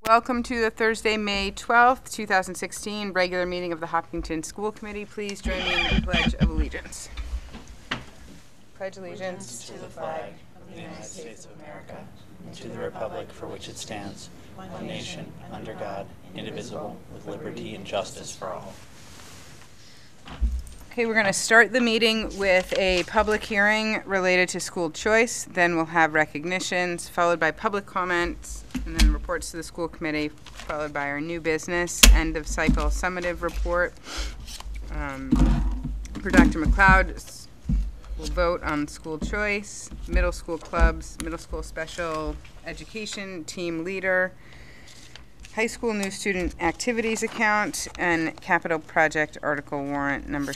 Welcome to the Thursday, May 12th, 2016 regular meeting of the Hopkinton School Committee. Please join me in the Pledge of Allegiance. Pledge allegiance to the flag of the United States of America and to the republic for which it stands, one nation, under God, indivisible, with liberty and justice for all. Okay, we're going to start the meeting with a public hearing related to school choice. Then we'll have recognitions, followed by public comments, and then reports to the school committee, followed by our new business, end of cycle summative report. For Dr. McLeod, we'll vote on school choice, middle school clubs, middle school special education team leader, high school new student activities account, and capital project article warrant number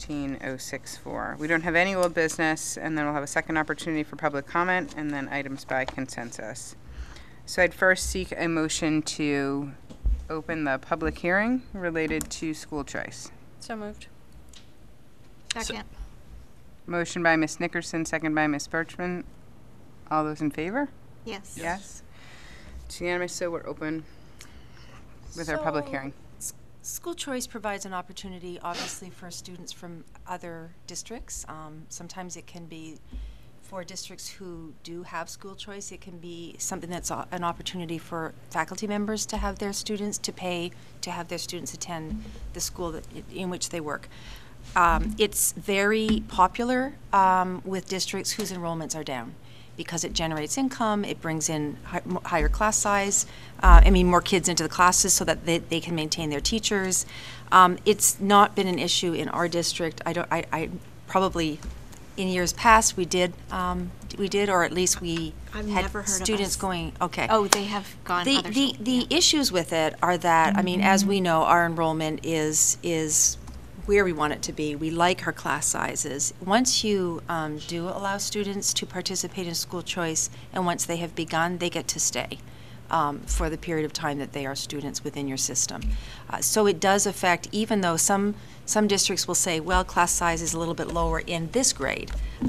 16064. We don't have any old business, and then we'll have a second opportunity for public comment, and then items by consensus. So I'd first seek a motion to open the public hearing related to school choice. So moved. Second. Motion by Ms. Nickerson, second by Ms. Birchman. All those in favor? Yes. Yes. It's unanimous, so we're open with our public hearing. School choice provides an opportunity, obviously, for students from other districts. Sometimes it can be for districts who do have school choice. It can be something that's an opportunity for faculty members to have their students, to pay to have their students attend the school in which they work. It's very popular with districts whose enrollments are down, because it generates income, it brings in higher class size, more kids into the classes so that they can maintain their teachers. It's not been an issue in our district. I probably in years past we did, or at least I've had never heard students of us. going. Okay. Oh, they have gone other schools. The issues with it are that as we know, our enrollment is where we want it to be. We like our class sizes. Once you do allow students to participate in school choice, and once they have begun, they get to stay for the period of time that they are students within your system. So it does affect, even though some districts will say, well, class size is a little bit lower in this grade,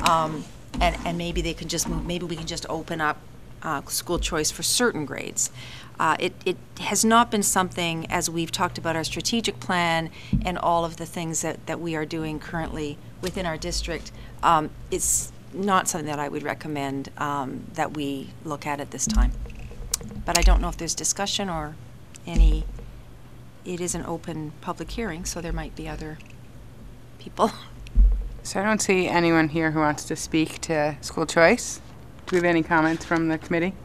and maybe they can just move, maybe we can just open up school choice for certain grades. It has not been something, as we've talked about our strategic plan and all of the things that we are doing currently within our district, it's not something that I would recommend that we look at this time. But I don't know if there's discussion or any. It is an open public hearing, so there might be other people. So I don't see anyone here who wants to speak to school choice. Do we have any comments from the committee?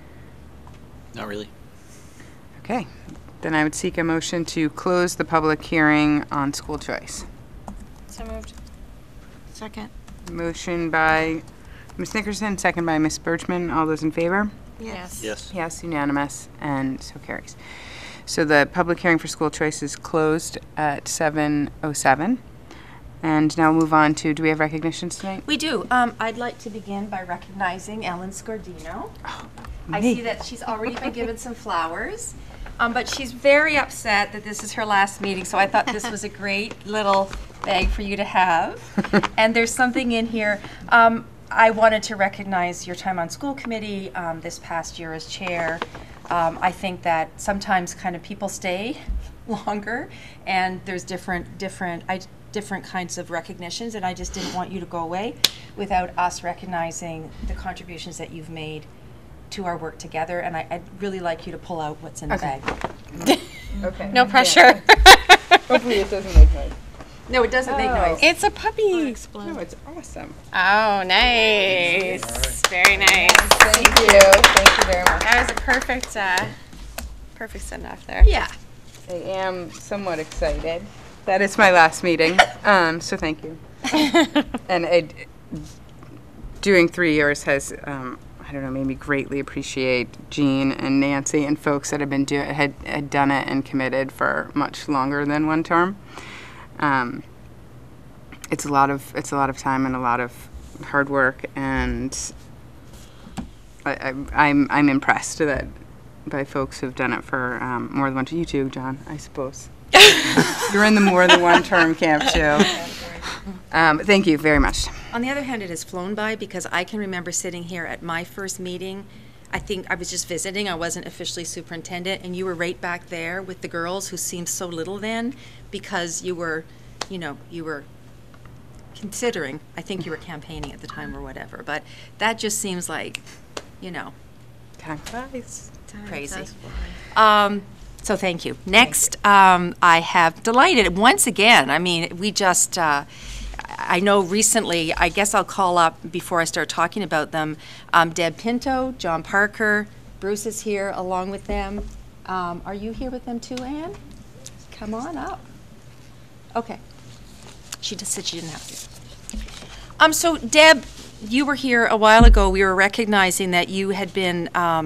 Not really. Okay, then I would seek a motion to close the public hearing on school choice. So moved. Second. Motion by Ms. Nickerson, second by Ms. Birchman. All those in favor? Yes. Yes. Yes, unanimous, and so carries. So the public hearing for school choice is closed at 7:07. And now we'll move on to, do we have recognitions tonight? We do. I'd like to begin by recognizing Ellen Scordino. I see that she's already been given some flowers, but she's very upset that this is her last meeting, so I thought this was a great little bag for you to have. And there's something in here. I wanted to recognize your time on school committee this past year as chair. I think that sometimes kind of people stay longer, and there's different kinds of recognitions, and I just didn't want you to go away without us recognizing the contributions that you've made to our work together, and I'd really like you to pull out what's in the bag. Okay. No pressure. Hopefully it doesn't make noise. No, it doesn't make noise. It's a puppy. No, it's awesome. Oh, nice. Very nice. Thank you. Thank you very much. That was a perfect send off there. Yeah. I am somewhat excited that it's my last meeting, so thank you. And doing 3 years has, made me greatly appreciate Jeanne and Nancy and folks that have been had done it and committed for much longer than one term. It's a lot of time and a lot of hard work, and I'm impressed that by folks who've done it for more than one term. You too, John, I suppose. You're in the more than one term camp too. Thank you very much. On the other hand, it has flown by, because I can remember sitting here at my first meeting I think I was just visiting. I wasn't officially superintendent, and you were right back there with the girls who seemed so little then, because you were, you were considering, I think you were campaigning at the time or whatever, but that just seems like, Time flies. crazy. So thank you. Next, I have delighted, once again, I mean, we just, I know recently, I guess I'll call up before I start talking about them, Deb Pinto, John Parker, Bruce is here along with them. Are you here with them too, Anne? Come on up. Okay. She just said she didn't have to. So Deb, you were here a while ago. We were recognizing that you had been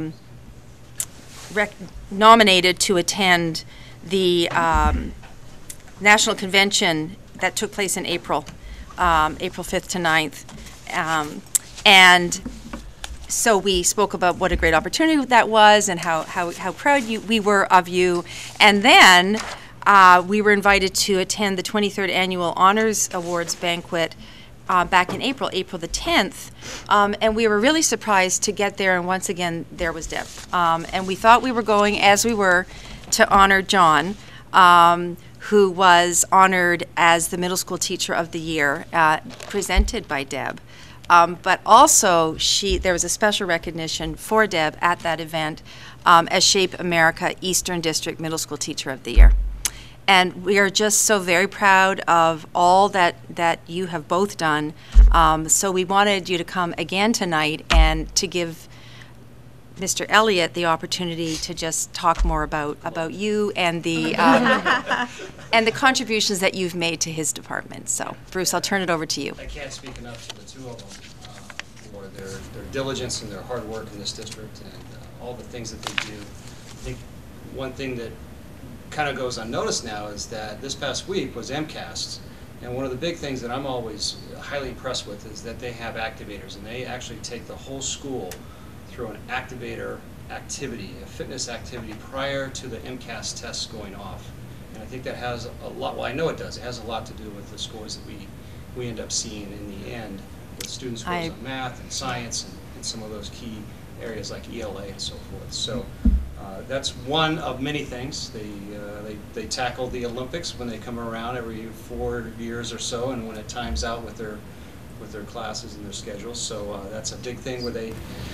nominated to attend the National Convention that took place in April, April 5th to 9th. And so we spoke about what a great opportunity that was and how proud we were of you. And then we were invited to attend the 23rd Annual Honors Awards Banquet back in April the 10th, and we were really surprised to get there, and once again, there was Deb. And we thought we were going, as we were, to honor John, who was honored as the Middle School Teacher of the Year, presented by Deb. But also, there was a special recognition for Deb at that event as Shape America Eastern District Middle School Teacher of the Year. And we are just so very proud of all that you have both done. So we wanted you to come again tonight and to give Mr. Elliott the opportunity to just talk more about you and the and the contributions that you've made to his department. So, Bruce, I'll turn it over to you. I can't speak enough to the two of them for their diligence and their hard work in this district and all the things that they do. I think one thing that kind of goes unnoticed now is that this past week was MCAS, and one of the big things that I'm always highly impressed with is that they have activators, and they actually take the whole school through an activator activity, a fitness activity prior to the MCAS tests going off. And I think that has a lot, well, I know it does, it has a lot to do with the scores that we end up seeing in the end with student scores on math and science and some of those key areas like ELA and so forth. So that's one of many things. They tackle the Olympics when they come around every 4 years or so, and when it times out with their classes and their schedules. So that's a big thing where they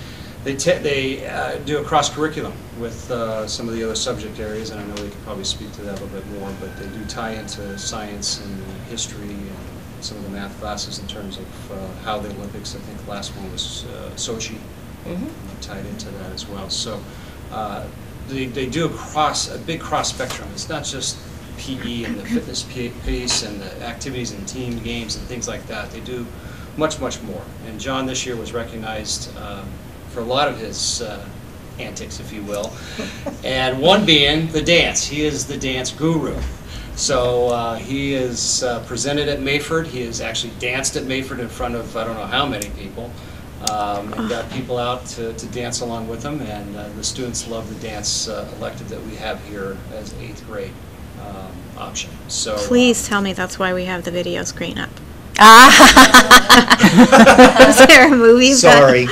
do a cross curriculum with some of the other subject areas, and I know they could probably speak to that a little bit more. But they do tie into science and history and some of the math classes in terms of how the Olympics. I think the last one was Sochi, tied into that as well. So. They do a big cross spectrum. It's not just PE and the fitness piece and the activities and team games and things like that. They do much, much more. And John this year was recognized for a lot of his antics, if you will, and one being the dance. He is the dance guru. So he is presented at Mayford. He has actually danced at Mayford in front of I don't know how many people. And got people out to dance along with them, and the students love the dance elective that we have here as 8th grade option. So Please tell me that's why we have the video screen up. Ah. Is there a movie? Sorry.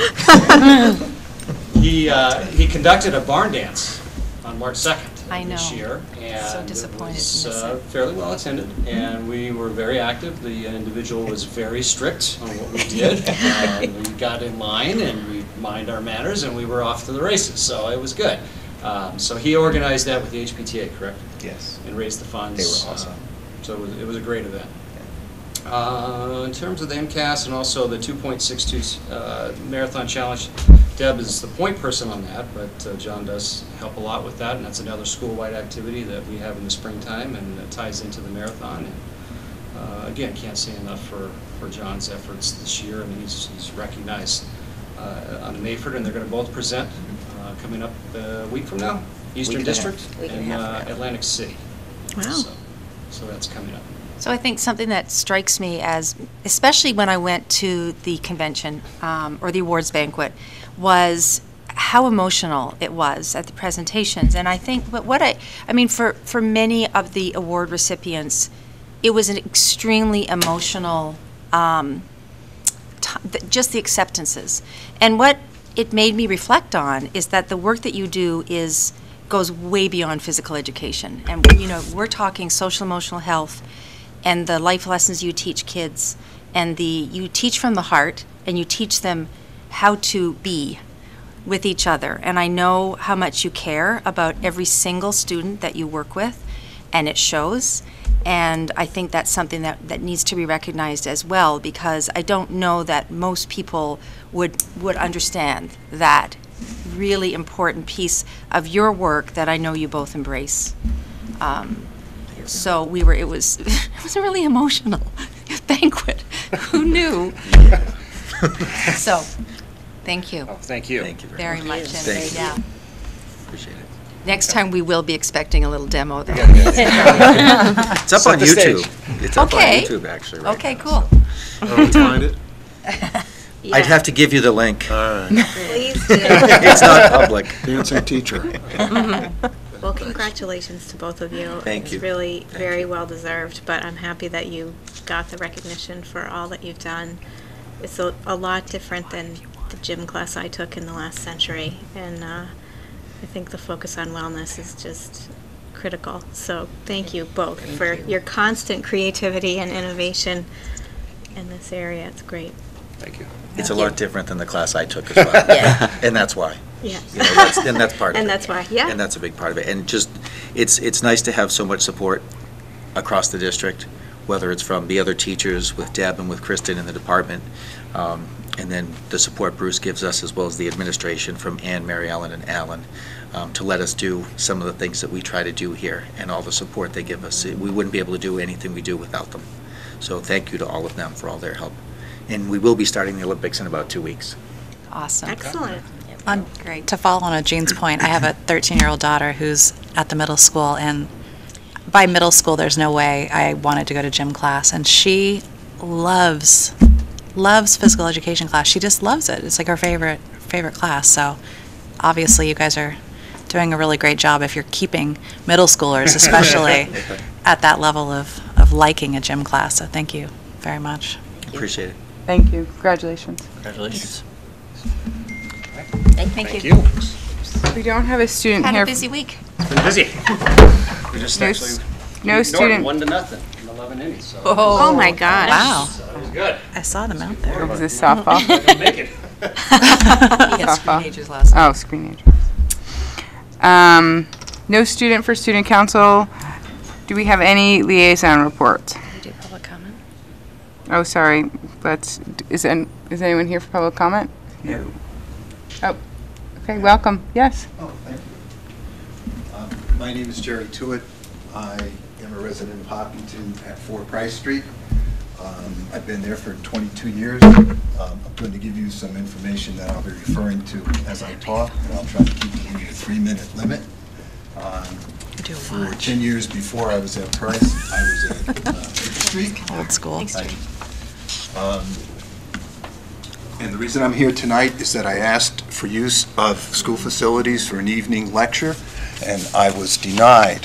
He conducted a barn dance on March 2nd this year, and So disappointed it to miss it. was fairly well attended, and we were very active. The individual was very strict on what we did. We got in line, and we mind our manners, and we were off to the races, so it was good. So he organized that with the HPTA, correct? Yes. And raised the funds. They were awesome. So it was a great event. In terms of the MCAS and also the 2.62 Marathon Challenge, Deb is the point person on that, but John does help a lot with that, and that's another school-wide activity that we have in the springtime, and it ties into the marathon. And again, can't say enough for John's efforts this year. I mean, he's recognized on Mayford, and they're going to both present coming up a week from now, Eastern District and Atlantic City. Wow. So that's coming up. So I think something that strikes me as, especially when I went to the convention or the awards banquet, was how emotional it was at the presentations. And I think I mean, for many of the award recipients, it was an extremely emotional, just the acceptances. And what it made me reflect on is that the work that you do goes way beyond physical education. And, you know, we're talking social emotional health and the life lessons you teach kids, and you teach from the heart, and you teach them how to be with each other. And I know how much you care about every single student that you work with, and it shows. And I think that's something that needs to be recognized as well, because I don't know that most people would understand that really important piece of your work that I know you both embrace. So it was a really emotional banquet. Who knew? So, thank you. Oh, thank you. Thank you Very much. And Thank you. yeah. Appreciate it. Next time we will be expecting a little demo though. It's up Set on the YouTube. stage. It's up Okay. on YouTube actually. Right Okay, now, cool. so. Find it? I'd have to give you the link. All right. Please do. It's not public. Dancing teacher. Well, congratulations to both of you. Thank It's you. really Thank very you. well deserved, but I'm happy that you got the recognition for all that you've done. It's a lot different than the gym class I took in the last century, and I think the focus on wellness is just critical. So thank you both for your constant creativity and innovation in this area. It's great. Thank you. It's a you. lot different than the class I took as well. Yeah. And that's why. Yeah. You know, that's part of it. And that's why, yeah. And that's a big part of it. And just, it's nice to have so much support across the district, whether it's from the other teachers with Deb and with Kristen in the department, and then the support Bruce gives us, as well as the administration from Ann, Mary Ellen, and Alan, to let us do some of the things that we try to do here, and all the support they give us. We wouldn't be able to do anything we do without them. So thank you to all of them for all their help. And we will be starting the Olympics in about 2 weeks. Awesome. Excellent. Great. To follow on Jean's point, I have a 13-year-old daughter who's at the middle school, and by middle school, there's no way I wanted to go to gym class, and she loves physical education class. She just loves it. It's like her favorite class. So obviously, you guys are doing a really great job if you're keeping middle schoolers, especially at that level of liking a gym class. So thank you very much. Appreciate it. Thank you. Congratulations. Congratulations. Thank you. We don't have a student Had here. a busy week. Been busy. We just No actually s- beat no Norton student- 1-0 in 11 innings, so Oh my gosh. Wow. that was good. I saw them out there. Was this softball? Don't make it. He got Softball. screenagers last night. Oh, screen no student for student council. Do we have any liaison reports? We do public comment. Oh, sorry. Is anyone here for public comment? No. Oh, okay, welcome. Yes. Oh, thank you. My name is Jerry Tewitt. I am a resident of Hopkinton at 4 Price Street. I've been there for 22 years. I'm going to give you some information that I'll be referring to as I talk, and I'll try to keep it within the 3-minute limit. Do a For watch. 10 years before I was at Price, I was at Fifth Street. Old school. And the reason I'm here tonight is that I asked for use of school facilities for an evening lecture, and I was denied.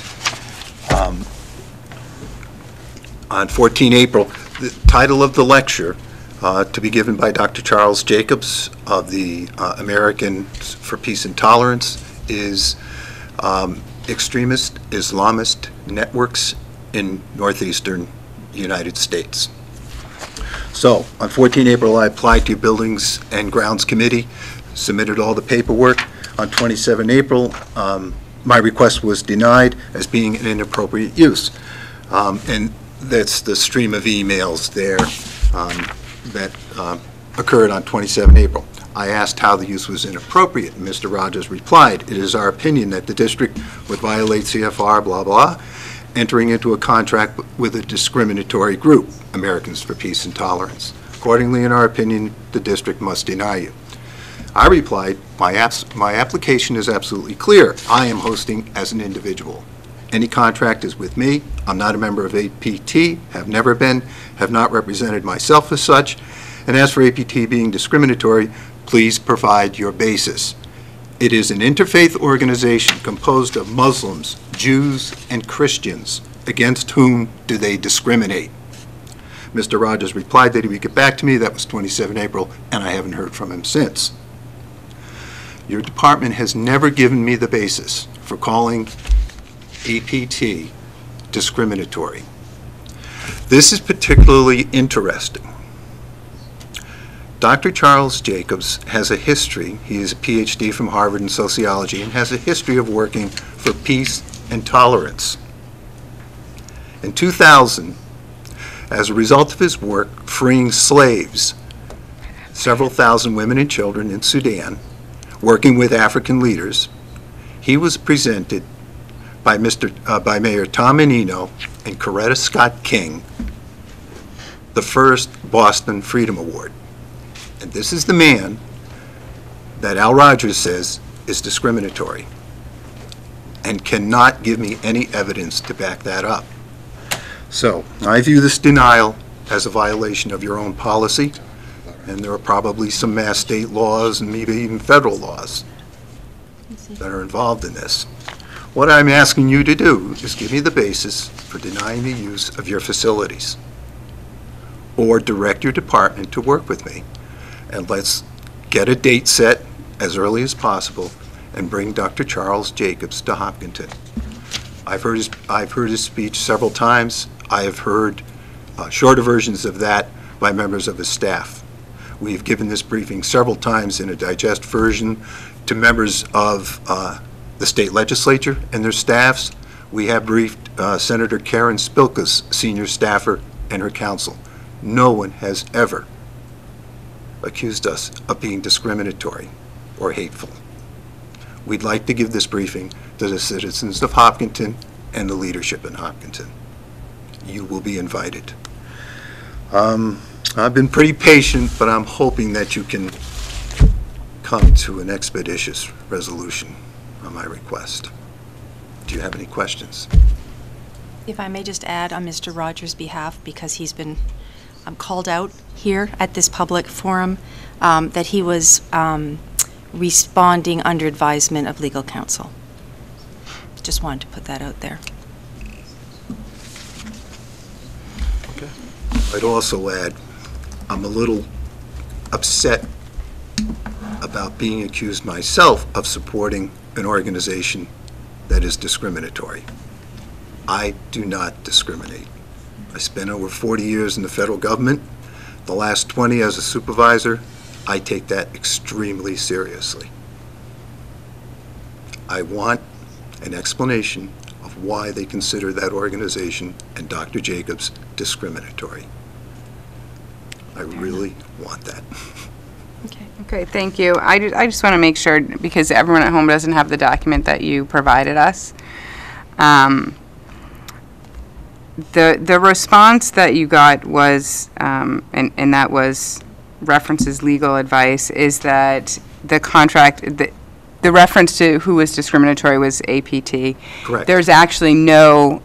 On 14 April, the title of the lecture, to be given by Dr. Charles Jacobs of the Americans for Peace and Tolerance, is Extremist Islamist Networks in Northeastern United States. So, on 14 April, I applied to Buildings and Grounds Committee, submitted all the paperwork. On 27 April, my request was denied as being an inappropriate use. And that's the stream of emails there that occurred on 27 April. I asked how the use was inappropriate, and Mr. Rogers replied, "It is our opinion that the district would violate CFR, blah, blah, entering into a contract with a discriminatory group, Americans for Peace and Tolerance. Accordingly, in our opinion, the district must deny you." I replied, my application is absolutely clear. I am hosting as an individual. Any contract is with me. I'm not a member of APT, have never been, have not represented myself as such. And as for APT being discriminatory, please provide your basis. It is an interfaith organization composed of Muslims, Jews, and Christians. Against whom do they discriminate? Mr. Rogers replied that he would get back to me. That was 27 April, and I haven't heard from him since. Your department has never given me the basis for calling APT discriminatory. This is particularly interesting. Dr. Charles Jacobs has a history, he is a PhD from Harvard in sociology, and has a history of working for peace and tolerance. In 2000, as a result of his work freeing slaves, several thousand women and children in Sudan, working with African leaders, he was presented by Mayor Tom Menino and Coretta Scott King the first Boston Freedom Award. And this is the man that Al Rogers says is discriminatory and cannot give me any evidence to back that up. So I view this denial as a violation of your own policy, and there are probably some mass state laws and maybe even federal laws that are involved in this. What I'm asking you to do is give me the basis for denying the use of your facilities, or direct your department to work with me, and let's get a date set as early as possible and bring Dr. Charles Jacobs to Hopkinton. I've heard his speech several times. I have heard shorter versions of that by members of his staff. We've given this briefing several times in a digest version to members of the state legislature and their staffs. We have briefed Senator Karen Spilka's senior staffer and her counsel. No one has ever accused us of being discriminatory or hateful. We'd like to give this briefing to the citizens of Hopkinton and the leadership in Hopkinton. You will be invited. I've been pretty patient, but I'm hoping that you can come to an expeditious resolution on my request. Do you have any questions? If I may just add on Mr. Rogers' behalf, because he's been called out here at this public forum, that he was responding under advisement of legal counsel. Just wanted to put that out there. Okay. I'd also add, I'm a little upset about being accused myself of supporting an organization that is discriminatory. I do not discriminate. I spent over 40 years in the federal government, the last 20 as a supervisor. I take that extremely seriously. I want an explanation of why they consider that organization and Dr. Jacobs discriminatory. I really want that. Okay. Okay, thank you. I just want to make sure, because everyone at home doesn't have the document that you provided us. The response that you got was, and that was references legal advice, is that the contract, the reference to who was discriminatory was APT. Correct. There's actually no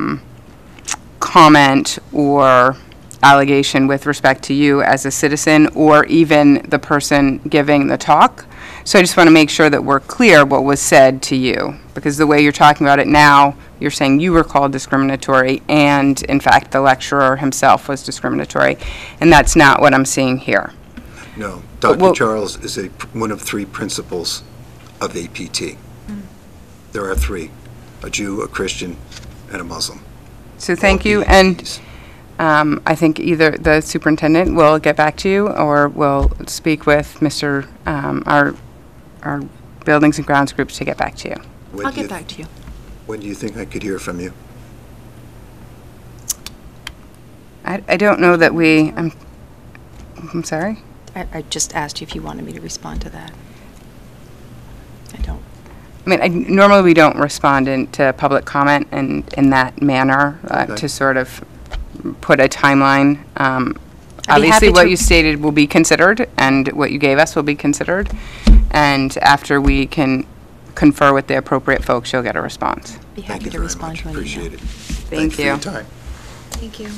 comment or allegation with respect to you as a citizen or even the person giving the talk. So I just want to make sure that we're clear what was said to you, because the way you're talking about it now, you're saying you were called discriminatory, and in fact the lecturer himself was discriminatory, and that's not what I'm seeing here. No, Dr. Charles is one of three principals of APT. There are three: a Jew, a Christian, and a Muslim. So thank you, and I think either the superintendent will get back to you, or we'll speak with Mr. Our buildings and grounds groups to get back to you. I'll get back to you. When do you think I could hear from you? I don't know that I'm sorry? I just asked you if you wanted me to respond to that. I don't. I mean, normally we don't respond to public comment in that manner Okay. to sort of put a timeline. I'd be Obviously, happy what to- you stated will be considered, and what you gave us will be considered. And after we can confer with the appropriate folks, you'll get a response. Be Thank happy you to very respond much. to an email. Appreciate it. Thank For you. your time. Thank you.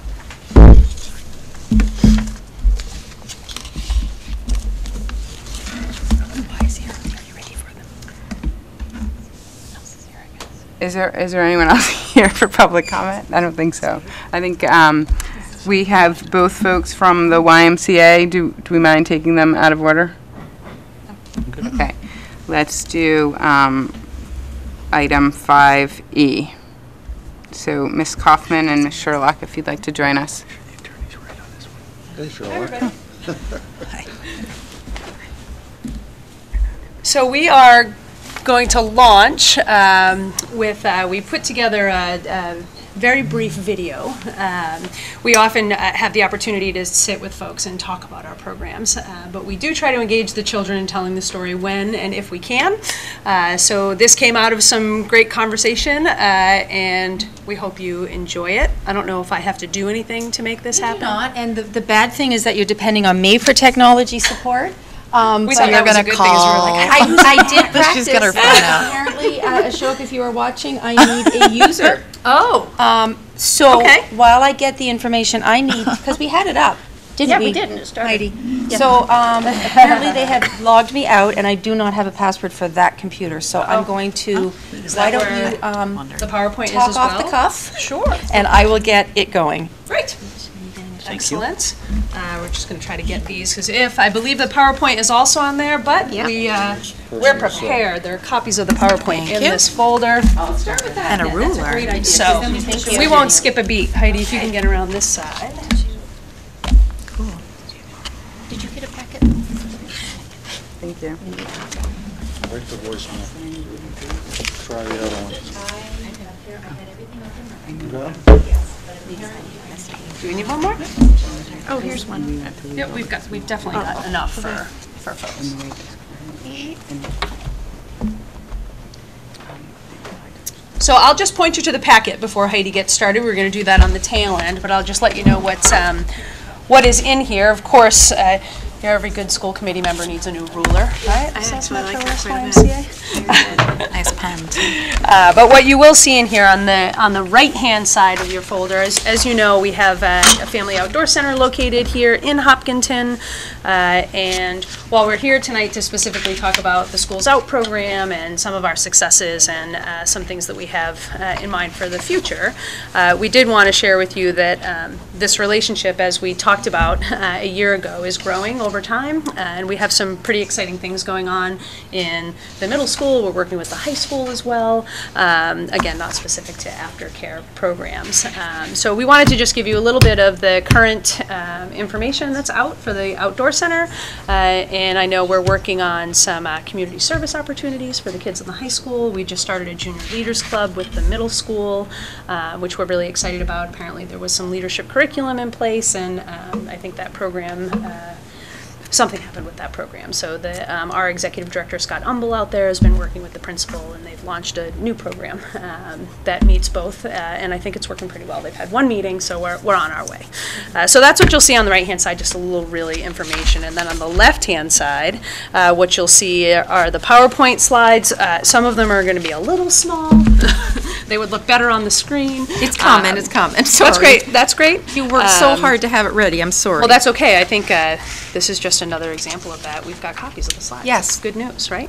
Wise here. Are you ready for them? Else is here, I guess. Is there anyone else here for public comment? I don't think so. I think we have both folks from the YMCA. Do we mind taking them out of order? Okay. let's do item 5E. So Ms. Kaufman and Ms. Sherlock, if you'd like to join us. So we are going to launch we put together a very brief video. We often have the opportunity to sit with folks and talk about our programs, but we do try to engage the children in telling the story when and if we can. So this came out of some great conversation, and we hope you enjoy it. I don't know if I have to do anything to make this happen. Not, and the bad thing is that you're depending on me for technology support. We thought that was a good thing, 'cause we were like, I did practice. She's got her phone out. Apparently, Ashok, if you are watching, I need a user. oh. So Okay. while I get the information I need, because we had it up, didn't we? Yeah, we did, and it started. Heidi. So apparently they had logged me out, and I do not have a password for that computer. So I'm going to. Why don't you The PowerPoint is talk as well? off the cuff? Sure. And I will get it going. Great. Excellent. We're just going to try to get these, because I believe the PowerPoint is also on there, but we're prepared. There are copies of the PowerPoint in this folder. I'll start with that. And a ruler. That's a great idea. So we won't skip a beat. Heidi, if you can get around this side. Did you get a packet? Thank you. Break the voicemail. Try the other one. Do we need one more? Oh, here's one. Yep, we've definitely got enough for folks. So I'll just point you to the packet before Heidi gets started. We're going to do that on the tail end, but I'll just let you know what is in here. Of course, every good school committee member needs a new ruler, right? I actually like that quite a YMCA? Nice pen, too. But what you will see in here on the right-hand side of your folder, as you know, we have a family outdoor center located here in Hopkinton. And while we're here tonight to specifically talk about the Schools Out program and some of our successes and some things that we have in mind for the future, we did want to share with you that this relationship, as we talked about a year ago, is growing over time. And we have some pretty exciting things going on in the middle school. We're working with the high school as well. Again, not specific to aftercare programs. So we wanted to just give you a little bit of the current information that's out for the outdoor center. And I know we're working on some community service opportunities for the kids in the high school. We just started a junior leaders club with the middle school, which we're really excited about. Apparently there was some leadership curriculum in place, and I think that program something happened with that program. So our executive director, Scott Umble, out there has been working with the principal, and they've launched a new program that meets both, and I think it's working pretty well. They've had one meeting, so we're on our way. So that's what you'll see on the right-hand side, just a little really information. And then on the left-hand side, what you'll see are the PowerPoint slides. Some of them are going to be a little small. They would look better on the screen. It's common. It's common. Sorry. That's great. That's great. You worked so hard to have it ready. I'm sorry. Well, that's okay. I think this is just another example of that. We've got copies of the slides. Yes. It's good news, right?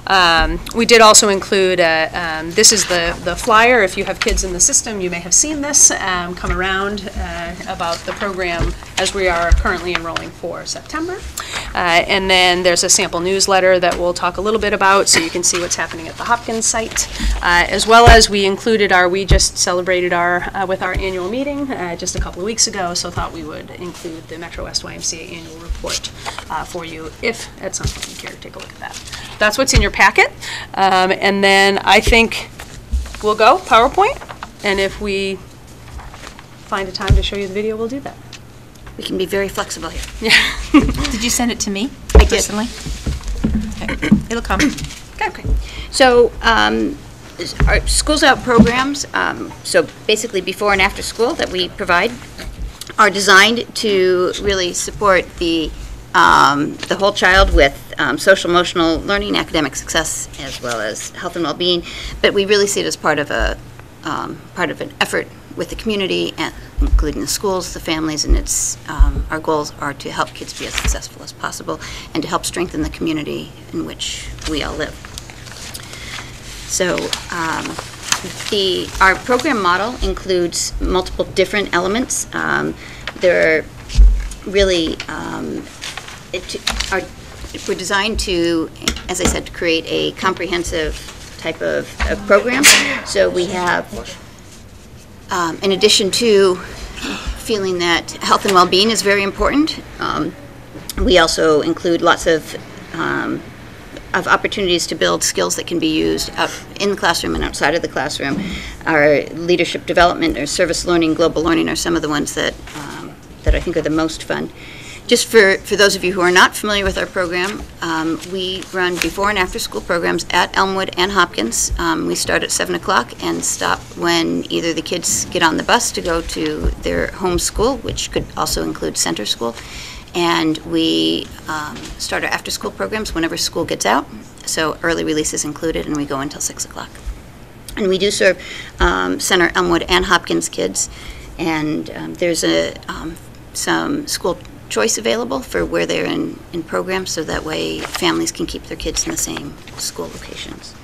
We did also include, this is the flyer. If you have kids in the system, you may have seen this come around about the program as we are currently enrolling for September. And then there's a sample newsletter that we'll talk a little bit about, so you can see what's happening at the Hopkins site. As well as we just celebrated with our annual meeting just a couple of weeks ago, so thought we would include the Metro West YMCA annual report for you, if at some point you care to take a look at that. That's what's in your packet. And then I think we'll go PowerPoint, and if we find a time to show you the video, we'll do that. We can be very flexible here. Yeah. Did you send it to me? I did. Personally? Okay. It'll come. Okay. So, our Schools Out programs, so basically before and after school that we provide, are designed to really support the whole child with social, emotional learning, academic success, as well as health and well-being. But we really see it as part of an effort with the community, and including the schools, the families, and our goals are to help kids be as successful as possible and to help strengthen the community in which we all live. So our program model includes multiple different elements. There are really, we're designed to, as I said, to create a comprehensive type of program. So we have, in addition to feeling that health and well-being is very important, we also include lots of opportunities to build skills that can be used out in the classroom and outside of the classroom. Our leadership development or service learning, global learning are some of the ones that I think are the most fun. Just for those of you who are not familiar with our program, we run before and after school programs at Elmwood and Hopkins. We start at 7 o'clock and stop when either the kids get on the bus to go to their home school, which could also include center school, and we start our after school programs whenever school gets out. So early release is included, and we go until 6 o'clock. And we do serve Center, Elmwood, and Hopkins kids, and there's some school choice available for where they're in programs, so that way families can keep their kids in the same school locations.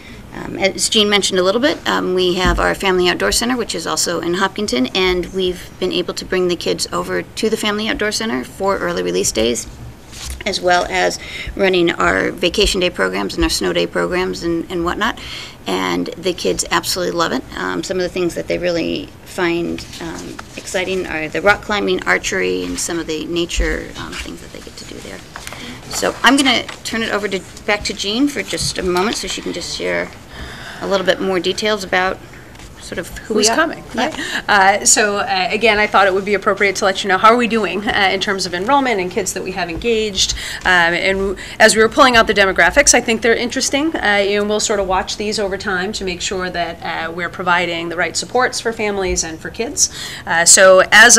As Jeanne mentioned a little bit, we have our Family Outdoor Center, which is also in Hopkinton, and we've been able to bring the kids over to the Family Outdoor Center for early release days, as well as running our vacation day programs and our snow day programs and whatnot. And the kids absolutely love it. Some of the things that they really find exciting are the rock climbing, archery, and some of the nature things that they get to do there. So I'm going to turn it over back to Jeanne for just a moment so she can just share a little bit more details about sort of who's coming. Yeah. So again, I thought it would be appropriate to let you know how are we doing in terms of enrollment and kids that we have engaged. And as we were pulling out the demographics, I think they're interesting. And we'll sort of watch these over time to make sure that we're providing the right supports for families and for kids. So as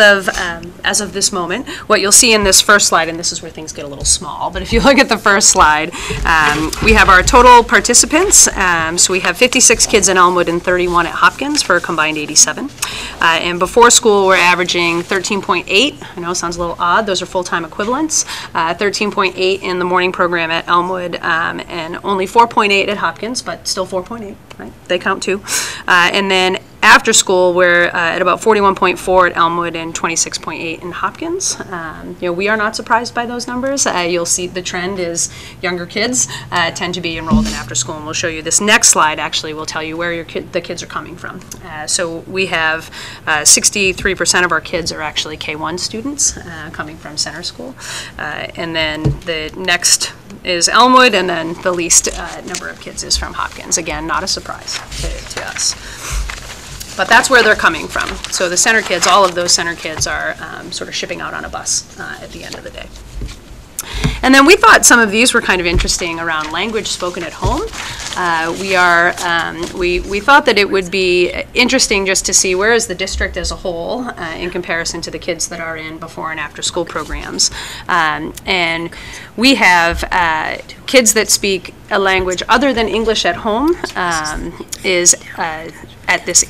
of this moment, what you'll see in this first slide, and this is where things get a little small, but if you look at the first slide, we have our total participants. So we have 56 kids in Elmwood and 31 at Hopkins for a combined 87. And before school, we're averaging 13.8. I know it sounds a little odd. Those are full-time equivalents. 13.8 in the morning program at Elmwood, and only 4.8 at Hopkins, but still 4.8, right? They count too. And then after school, we're at about 41.4 at Elmwood and 26.8 in Hopkins. We are not surprised by those numbers. You'll see the trend is younger kids tend to be enrolled in after school, and we'll show you this next slide actually will tell you where the kids are coming from. So we have 63% of our kids are actually K-1 students coming from center school. And then the next is Elmwood, and then the least number of kids is from Hopkins. Again, not a surprise to us. But that's where they're coming from. So the center kids, all of those center kids are sort of shipping out on a bus at the end of the day. And then we thought some of these were kind of interesting around language spoken at home. We thought that it would be interesting just to see where is the district as a whole in comparison to the kids that are in before and after school programs. And we have kids that speak a language other than English at home is at this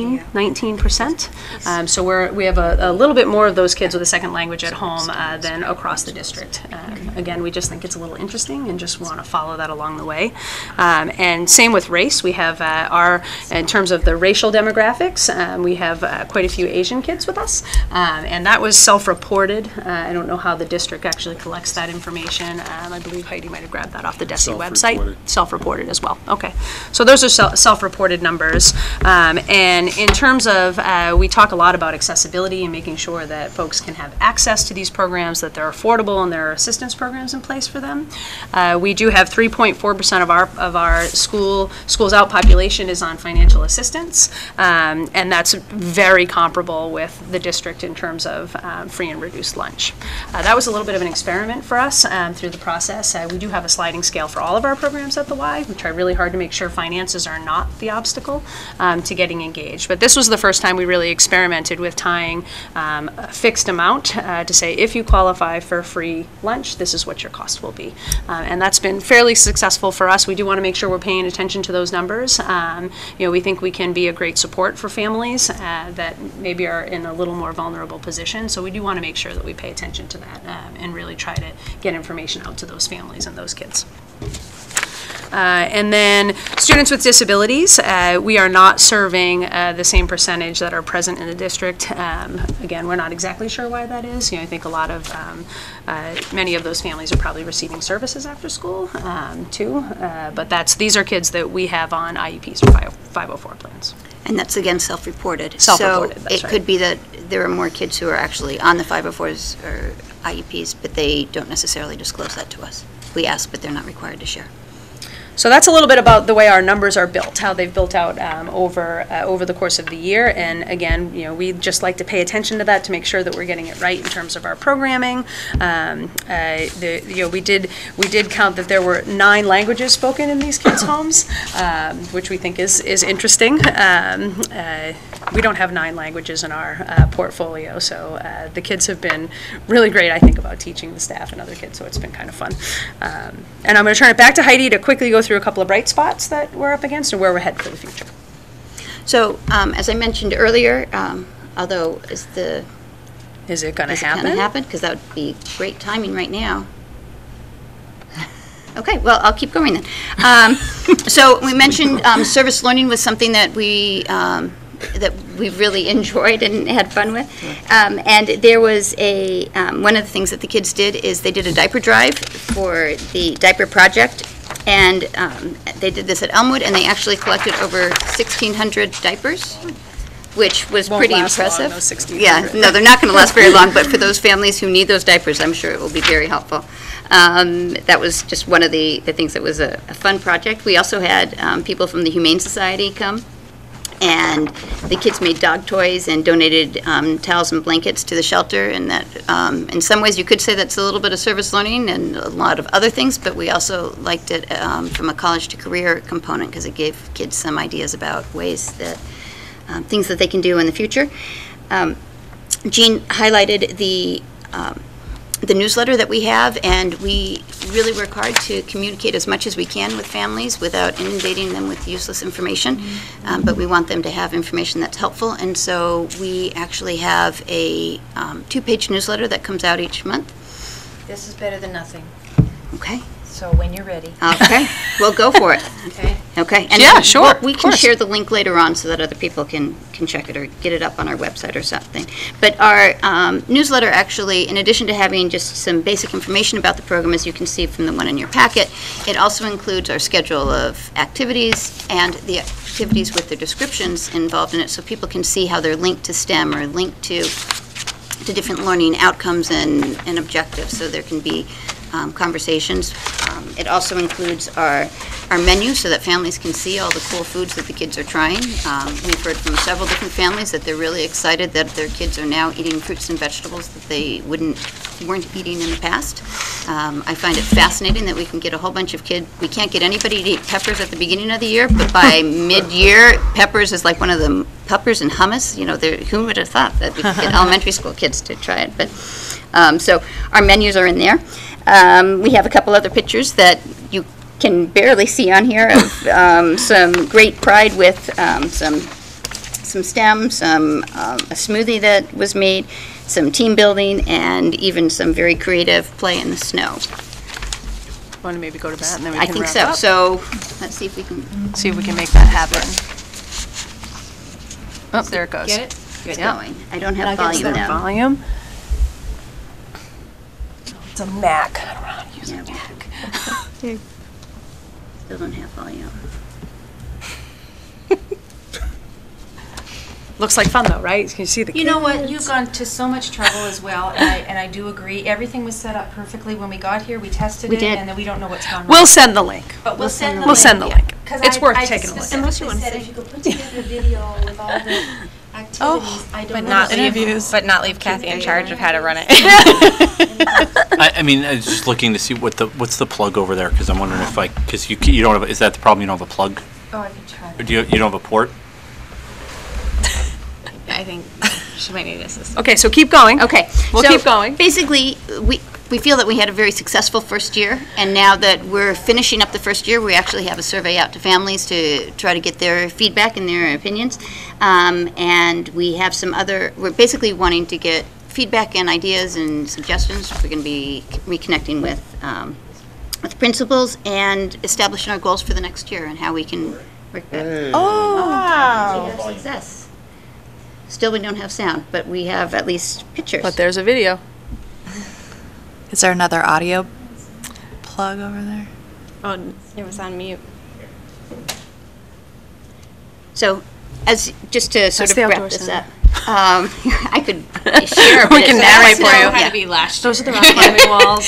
19%. So we have a little bit more of those kids with a second language at home than across the district. Again, we just think it's a little interesting and just want to follow that along the way. And same with race. We have in terms of the racial demographics, we have quite a few Asian kids with us. And that was self-reported. I don't know how the district actually collects that information. I believe Heidi might have grabbed that off the DESE website. Self-reported as well. Okay. So those are self-reported numbers. And in terms of, we talk a lot about accessibility and making sure that folks can have access to these programs, that they're affordable, and there are assistance programs in place for them. We do have 3.4% of our schools out population is on financial assistance, and that's very comparable with the district in terms of free and reduced lunch. That was a little bit of an experiment for us through the process. We do have a sliding scale for all of our programs at the Y. We try really hard to make sure finances are not the obstacle to getting engaged. But this was the first time we really experimented with tying a fixed amount to say, if you qualify for free lunch, this is what your cost will be. And that's been fairly successful for us. We do want to make sure we're paying attention to those numbers. We think we can be a great support for families that maybe are in a little more vulnerable position. So we do want to make sure that we pay attention to that and really try to get information out to those families and those kids. And then students with disabilities, we are not serving the same percentage that are present in the district. Again, we're not exactly sure why that is. I think a lot of, many of those families are probably receiving services after school too. But these are kids that we have on IEPs or 504 plans. And that's, again, self-reported. Self-reported, that's So it right. could be that there are more kids who are actually on the 504s or IEPs, but they don't necessarily disclose that to us. We ask, but they're not required to share. So that's a little bit about the way our numbers are built, how they've built out over the course of the year. And again, we just like to pay attention to that to make sure that we're getting it right in terms of our programming. We did count that there were 9 languages spoken in these kids' homes, which we think is interesting. We don't have 9 languages in our portfolio, so the kids have been really great, I think, about teaching the staff and other kids, so it's been kind of fun. And I'm going to turn it back to Heidi to quickly go through a couple of bright spots that we're up against and where we're headed for the future. So, as I mentioned earlier, although Is it going to happen? Going to happen? Because that would be great timing right now. Okay, well, I'll keep going then. So we mentioned service learning was something that we've really enjoyed and had fun with. And there was one of the things that the kids did is they did a diaper drive for the diaper project. And they did this at Elmwood, and they actually collected over 1,600 diapers, which was pretty impressive. Those 1,600. Yeah, no, they're not going to last very long, but for those families who need those diapers, I'm sure it will be very helpful. That was just one of the things that was a fun project. We also had people from the Humane Society come, and the kids made dog toys and donated towels and blankets to the shelter, and that in some ways you could say that's a little bit of service learning and a lot of other things, but we also liked it from a college to career component because it gave kids some ideas about ways that things that they can do in the future. Jeanne highlighted the newsletter that we have, and we really work hard to communicate as much as we can with families without inundating them with useless information, but we want them to have information that's helpful, and so we actually have a 2-page newsletter that comes out each month. This is better than nothing. Okay. So when you're ready. Okay, we'll go for it. Okay. Okay. And Yeah, sure, we of can course. share the link later on so that other people can check it or get it up on our website or something. But our newsletter actually, in addition to having just some basic information about the program, as you can see from the one in your packet, it also includes our schedule of activities and the activities with the descriptions involved in it, so people can see how they're linked to STEM or linked to different learning outcomes and objectives, so there can be conversations. It also includes our menu so that families can see all the cool foods that the kids are trying. We've heard from several different families that they're really excited that their kids are now eating fruits and vegetables that they weren't eating in the past. I find it fascinating that we can get a whole bunch of kids. We can't get anybody to eat peppers at the beginning of the year, but by mid-year, peppers is like one of the peppers and hummus. Who would have thought that we could get elementary school kids to try it? But so our menus are in there. We have a couple other pictures that you can barely see on here of some great pride with some STEM, a smoothie that was made, some team building, and even some very creative play in the snow. Want to maybe go to that and then we I can think wrap so. up? So let's see if we can. See if we can make that happen. Oh, there it goes. Get it? Get Yeah. going. I don't Can I have get volume some now. Volume. It's a Mac. I don't know how to use a Yeah. Mac. Still don't have volume. Looks like fun though, right? Can you see the You know what, kids? you've gone to so much trouble as well, and I do agree. Everything was set up perfectly when we got here. We tested We it, did. and then we don't know what's gone wrong. We'll send the link. But we'll send the We'll link. send the link. 'Cause It's worth I taking a look. specifically said if you could put together a video with all the activities, I don't But know. not if- leave, but not leave Kathy in charge of how to run it. I mean, I was just looking to see what's the plug over there, because I'm wondering if because you don't have, is that the problem, you don't have a plug? Oh, I can try. Or you don't have a port? I think she might need assistance. Okay, so keep going. Okay. We'll so keep going. Basically, we feel that we had a very successful first year, and now that we're finishing up the first year, we actually have a survey out to families to try to get their feedback and their opinions. And we have we're basically wanting to get feedback and ideas and suggestions. We're going to be reconnecting with with principals and establishing our goals for the next year and how we can work that. Oh, Success. Still, we don't have sound, but we have at least pictures. but there's a video. Is there another audio plug over there? Oh, it was on mute. So, just to sort That's of the wrap outdoor this center. up, I could share. We can narrate for you. Had to be last Those are the rock climbing walls.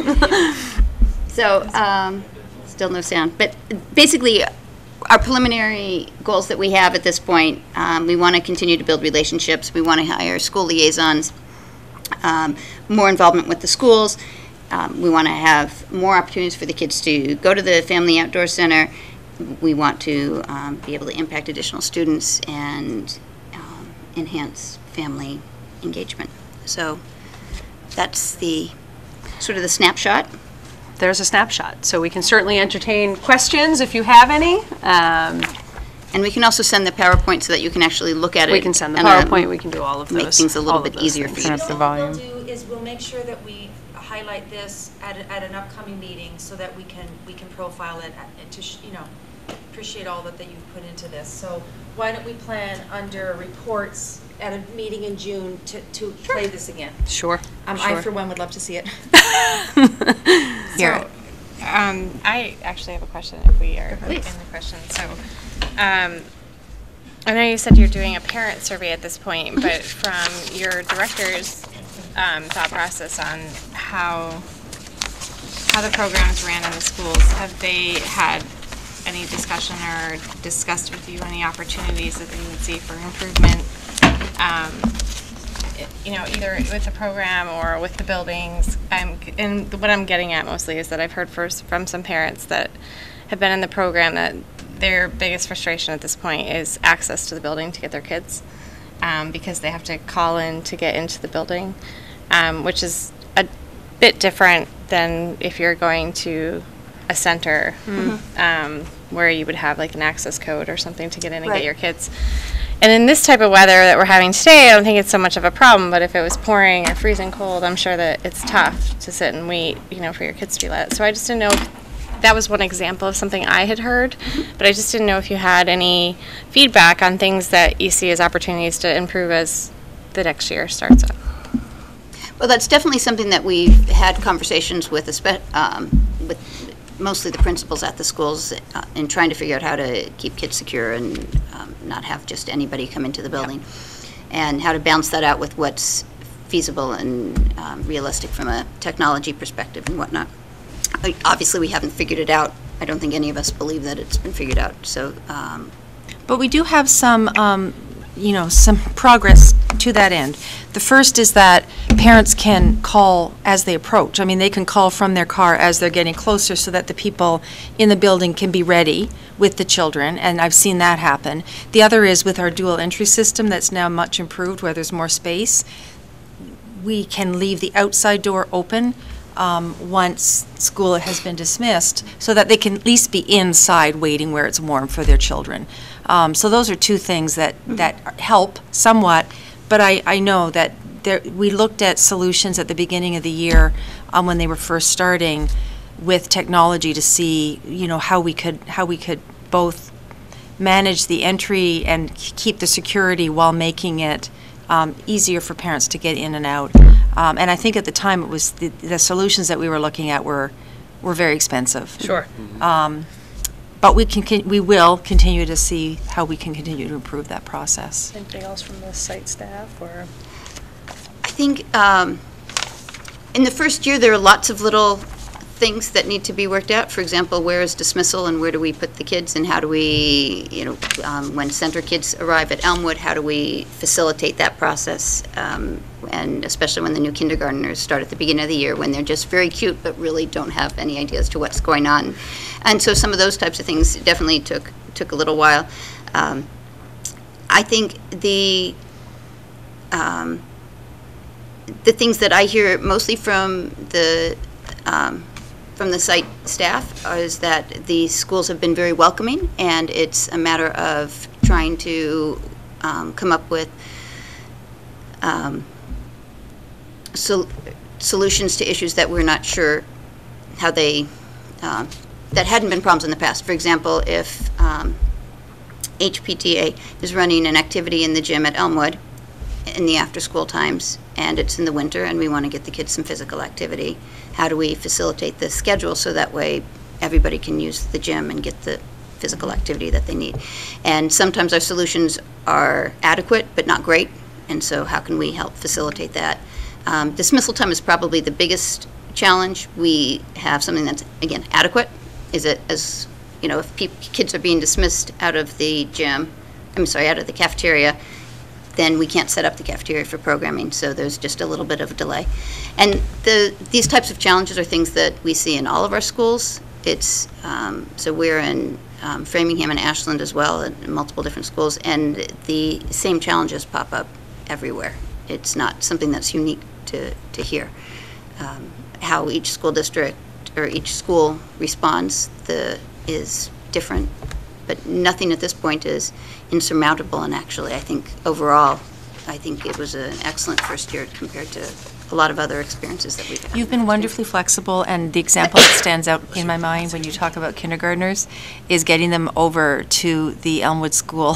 So, still no sound. But basically, our preliminary goals that we have at this point, we want to continue to build relationships. We want to hire school liaisons, more involvement with the schools. We want to have more opportunities for the kids to go to the Family Outdoor Center. We want to be able to impact additional students and enhance family engagement. So that's the sort of the snapshot. There's a snapshot, so we can certainly entertain questions if you have any. And we can also send the PowerPoint so that you can actually look at it. We can send the and, PowerPoint, we can do all of those. Make things a little all of bit those easier for things. you. Turn up the volume. What we'll do is we'll make sure that we highlight this at an upcoming meeting so that we can profile it and to, appreciate all that you've put into this. So why don't we plan under reports at a meeting in June to play this again? Sure, I, sure. for one, would love to see it. Here. So, I actually have a question if we are in the question. So, I know you said you're doing a parent survey at this point, but from your director's thought process on how the programs ran in the schools, have they had any discussion or discussed with you any opportunities that they would see for improvement? Either with the program or with the buildings. And what I'm getting at mostly is that I've heard from some parents that have been in the program that their biggest frustration at this point is access to the building to get their kids, because they have to call in to get into the building, which is a bit different than if you're going to a center, where you would have like an access code or something to get in and Right. get your kids. And in this type of weather that we're having today, I don't think it's so much of a problem, but if it was pouring or freezing cold, I'm sure that it's tough to sit and wait, for your kids to be let. So I just didn't know if that was one example of something I had heard, but I just didn't know if you had any feedback on things that you see as opportunities to improve as the next year starts up. Well, that's definitely something that we've had conversations with mostly the principals at the schools in trying to figure out how to keep kids secure and not have just anybody come into the building, and how to balance that out with what's feasible and realistic from a technology perspective and whatnot. Obviously, we haven't figured it out. I don't think any of us believe that it's been figured out. So, But we do have some, some progress to that end. The first is that parents can call as they approach. I mean, they can call from their car as they're getting closer so that the people in the building can be ready with the children, and I've seen that happen. The other is with our dual entry system that's now much improved, where there's more space. We can leave the outside door open once school has been dismissed, so that they can at least be inside waiting where it's warm for their children. So those are two things that help somewhat, but I know that we looked at solutions at the beginning of the year when they were first starting with technology to see, how we could both manage the entry and keep the security while making it easier for parents to get in and out. And I think at the time it was the solutions that we were looking at were very expensive. Sure. But we will continue to see how we can continue to improve that process. Anything else from the site staff, or? I think in the first year, there are lots of little things that need to be worked out. For example, where is dismissal and where do we put the kids, and how do we, when center kids arrive at Elmwood, how do we facilitate that process? And especially when the new kindergartners start at the beginning of the year, when they're just very cute but really don't have any idea as to what's going on. And so some of those types of things definitely took a little while. I think the things that I hear mostly from the site staff is that the schools have been very welcoming, and it's a matter of trying to come up with solutions to issues that we're not sure how they that hadn't been problems in the past. For example, if HPTA is running an activity in the gym at Elmwood in the after-school times, and it's in the winter, and we want to get the kids some physical activity, how do we facilitate the schedule so that way everybody can use the gym and get the physical activity that they need? And sometimes our solutions are adequate but not great, and so how can we help facilitate that? Dismissal time is probably the biggest challenge. We have something that's, again, adequate. Is it, as you know, if kids are being dismissed out of the gym, out of the cafeteria, then we can't set up the cafeteria for programming, so there's just a little bit of a delay. And these types of challenges are things that we see in all of our schools. It's, so we're in Framingham and Ashland as well, in multiple different schools, and the same challenges pop up everywhere. It's not something that's unique to here. How each school district or each school responds is different, but nothing at this point is insurmountable. And actually, I think overall, I think it was an excellent first year compared to a lot of other experiences that we've had. You've been wonderfully flexible, and the example that stands out in my mind when you talk about kindergartners is getting them over to the Elmwood School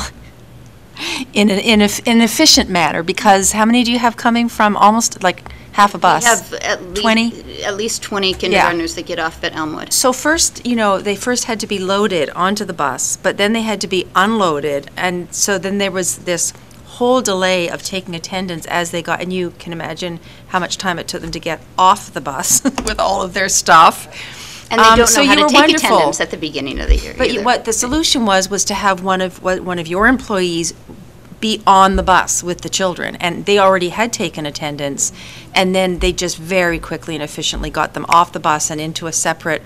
in an efficient manner, because how many do you have coming from? Almost like half a bus? We have at least 20 kindergartners that get off at Elmwood. So first, they first had to be loaded onto the bus, but then they had to be unloaded, and so then there was this whole delay of taking attendance as they got, and you can imagine how much time it took them to get off the bus with all of their stuff. And they don't know how to take attendance at the beginning of the year But either. what the solution was to have one of your employees be on the bus with the children, and they already had taken attendance, and then they just very quickly and efficiently got them off the bus and into a separate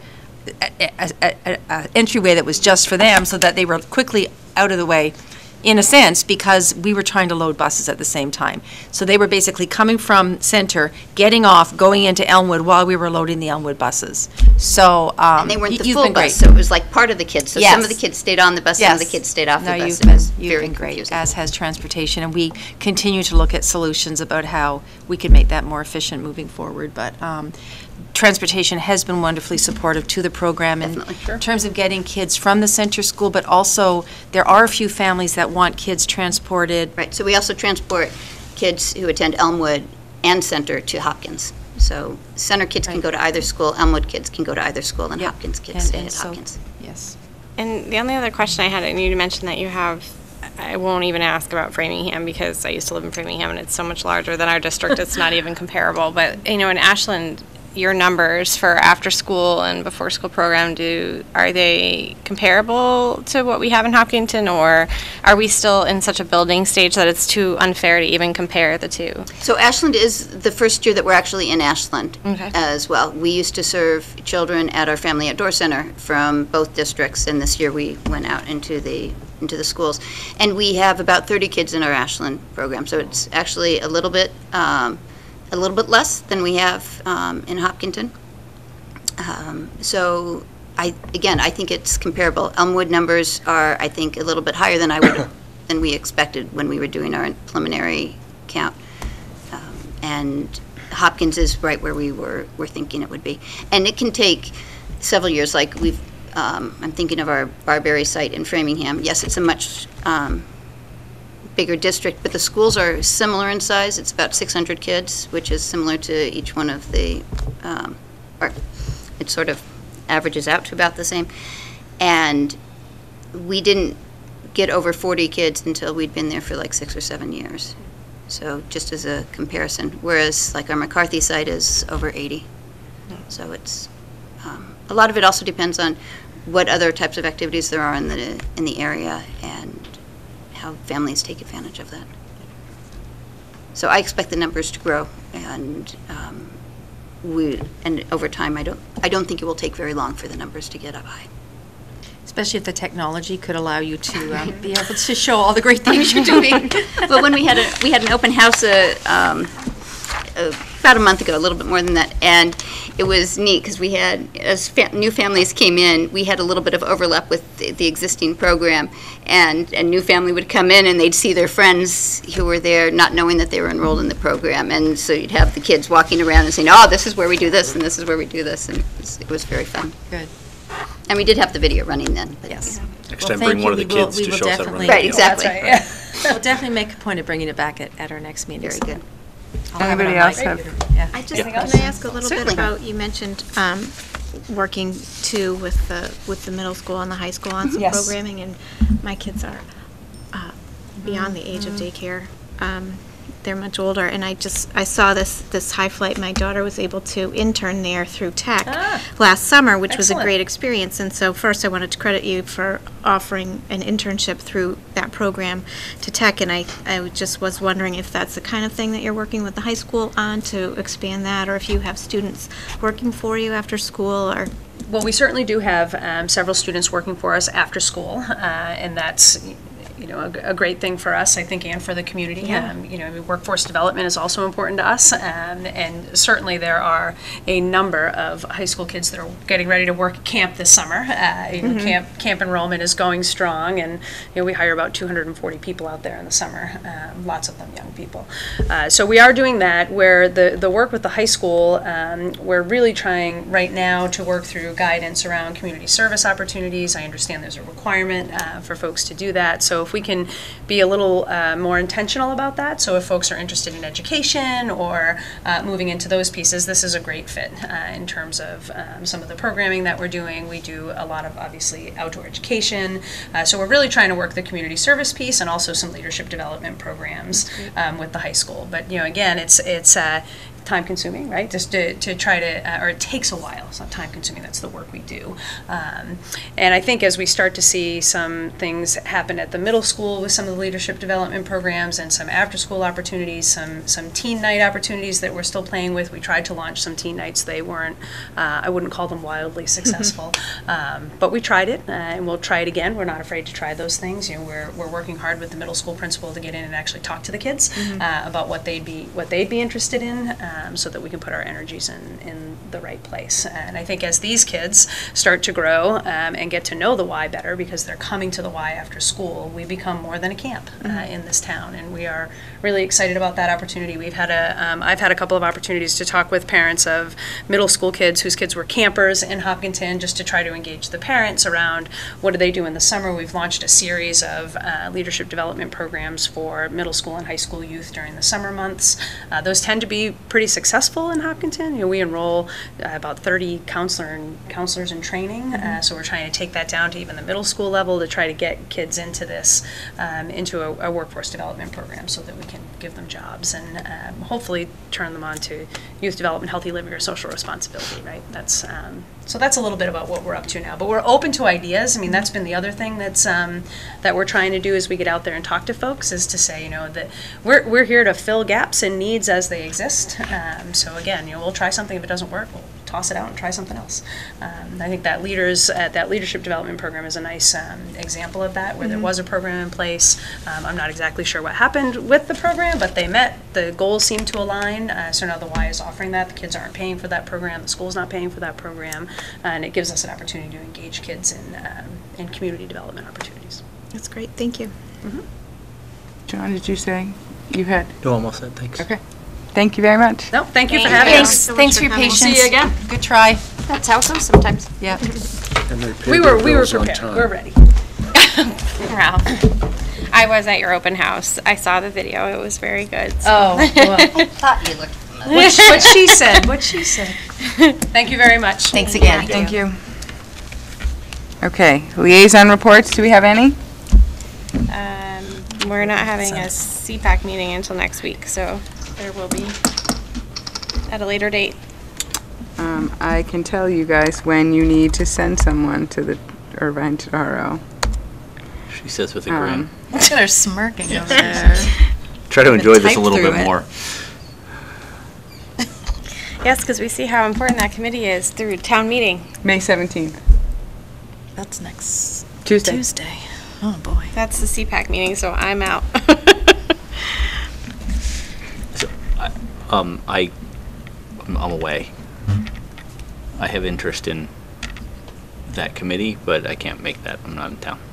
entryway that was just for them, so that they were quickly out of the way, in a sense, because we were trying to load buses at the same time. So they were basically coming from Center, getting off, going into Elmwood while we were loading the Elmwood buses. So and they weren't the you've full been bus, great. so it was like part of the kids. So Yes. some of the kids stayed on the bus, some of the kids stayed off the bus. You've been great, as has transportation, and we continue to look at solutions about how we can make that more efficient moving forward. But transportation has been wonderfully supportive to the program in terms of getting kids from the Center School, but also there are a few families that want kids transported. Right, so we also transport kids who attend Elmwood and Center to Hopkins. So Center kids can go to either school, Elmwood kids can go to either school, and Hopkins kids stay at Hopkins. Yes. And the only other question I had, and you mentioned that you have, I won't even ask about Framingham because I used to live in Framingham and it's so much larger than our district, it's not even comparable. But, in Ashland, your numbers for after school and before school program, are they comparable to what we have in Hopkinton, or are we still in such a building stage that it's too unfair to even compare the two? So Ashland is the first year that we're actually in Ashland as well. We used to serve children at our Family Outdoor Center from both districts, and this year we went out into the schools. And we have about 30 kids in our Ashland program, so it's actually a little bit less than we have in Hopkinton. So I think it's comparable. Elmwood numbers are, I think, a little bit higher than we expected when we were doing our preliminary count. And Hopkins is right where we were thinking it would be. And it can take several years. Like I'm thinking of our Barberry site in Framingham. Yes, it's a much bigger district, but the schools are similar in size. It's about 600 kids, which is similar to each one of the, or it sort of averages out to about the same. And we didn't get over 40 kids until we'd been there for like 6 or 7 years. So just as a comparison, whereas like our McCarthy site is over 80. So it's, a lot of it also depends on what other types of activities there are in the area and how families take advantage of that. So I expect the numbers to grow, and over time, I don't think it will take very long for the numbers to get up high. Especially if the technology could allow you to be able to show all the great things you're doing. Well, when we had an open house about a month ago, a little bit more than that, and it was neat because we had, as new families came in, we had a little bit of overlap with the existing program, and a new family would come in and they'd see their friends who were there not knowing that they were enrolled in the program, and so you'd have the kids walking around and saying, oh, this is where we do this and this is where we do this, and it was very fun. Good. And we did have the video running then. But, Yes. Next time, bring one of the kids to show us how to run the Right, video. exactly. We'll definitely make a point of bringing it back at our next meeting. Very good. I'll have it Anybody on else my have- computer. Yeah. I just, Yeah. can I ask a little Certainly. bit about, you mentioned working too with the middle school and the high school on some Yes. programming, and my kids are beyond the age of daycare. They're much older, and I saw this high flight. My daughter was able to intern there through tech last summer, which was a Excellent. great experience. And so first I wanted to credit you for offering an internship through that program to tech, and I just was wondering if that's the kind of thing that you're working with the high school on to expand that, or if you have students working for you after school, or... Well, we certainly do have several students working for us after school, and that's a great thing for us, I think, and for the community. Workforce development is also important to us, and certainly there are a number of high school kids that are getting ready to work at camp this summer. Camp enrollment is going strong, and we hire about 240 people out there in the summer, lots of them young people. So we are doing that. Where the work with the high school, we're really trying right now to work through guidance around community service opportunities. I understand there's a requirement for folks to do that. So if we can be a little more intentional about that, so if folks are interested in education or moving into those pieces, this is a great fit in terms of some of the programming that we're doing. We do a lot of, obviously, outdoor education. So we're really trying to work the community service piece and also some leadership development programs with the high school. But, again, it's time consuming, right? Just to try to, or it takes a while. It's not time consuming, that's the work we do. And I think as we start to see some things happen at the middle school with some of the leadership development programs and some after school opportunities, some teen night opportunities that we're still playing with. We tried to launch some teen nights. They weren't, I wouldn't call them wildly successful, but we tried it and we'll try it again. We're not afraid to try those things. We're working hard with the middle school principal to get in and actually talk to the kids about what they'd be interested in. So that we can put our energies in the right place. And I think as these kids start to grow and get to know the Y better, because they're coming to the Y after school, we become more than a camp in this town, and we are really excited about that opportunity. I've had a couple of opportunities to talk with parents of middle school kids whose kids were campers in Hopkinton, just to try to engage the parents around what do they do in the summer. We've launched a series of leadership development programs for middle school and high school youth during the summer months. Those tend to be pretty successful in Hopkinton. We enroll about 30 counselors in training, so we're trying to take that down to even the middle school level to try to get kids into this, into a workforce development program so that we can give them jobs and hopefully turn them on to youth development, healthy living, or social responsibility, right? So that's a little bit about what we're up to now. But we're open to ideas. I mean, that's been the other thing that we're trying to do as we get out there and talk to folks, is to say, that we're here to fill gaps and needs as they exist. So again, we'll try something. If it doesn't work, we'll toss it out and try something else. I think that that leadership development program is a nice example of that, where there was a program in place. I'm not exactly sure what happened with the program, but they met. The goals seemed to align. So now the Y is offering that. The kids aren't paying for that program. The school's not paying for that program. And it gives us an opportunity to engage kids in community development opportunities. That's great, thank you. John, did you say you had? No, almost said, thanks. Okay. Thank you very much. No, thank you for Thank having you. us. Thanks for your We'll patience. See you again. Good try. That's how it goes sometimes. Yeah. And they pay We their were bills on prepared. time. We're ready. Ralph, I was at your open house. I saw the video. It was very good. So. Oh, well. I thought you looked familiar. what she said. What she said. Thank you very much. Thanks again. Thank you. Okay, liaison reports, do we have any? We're not having a CPAC meeting until next week, so there will be at a later date. I can tell you guys when you need to send someone to the Irvine Taro. She says with a grin. They're smirking over there. Try to enjoy this a type little through bit it. more. Yes, because we see how important that committee is through town meeting. May 17th, That's next Tuesday. Tuesday. Oh, boy. That's the CPAC meeting, so I'm out. So, I'm away. I have interest in that committee, but I can't make that. I'm not in town.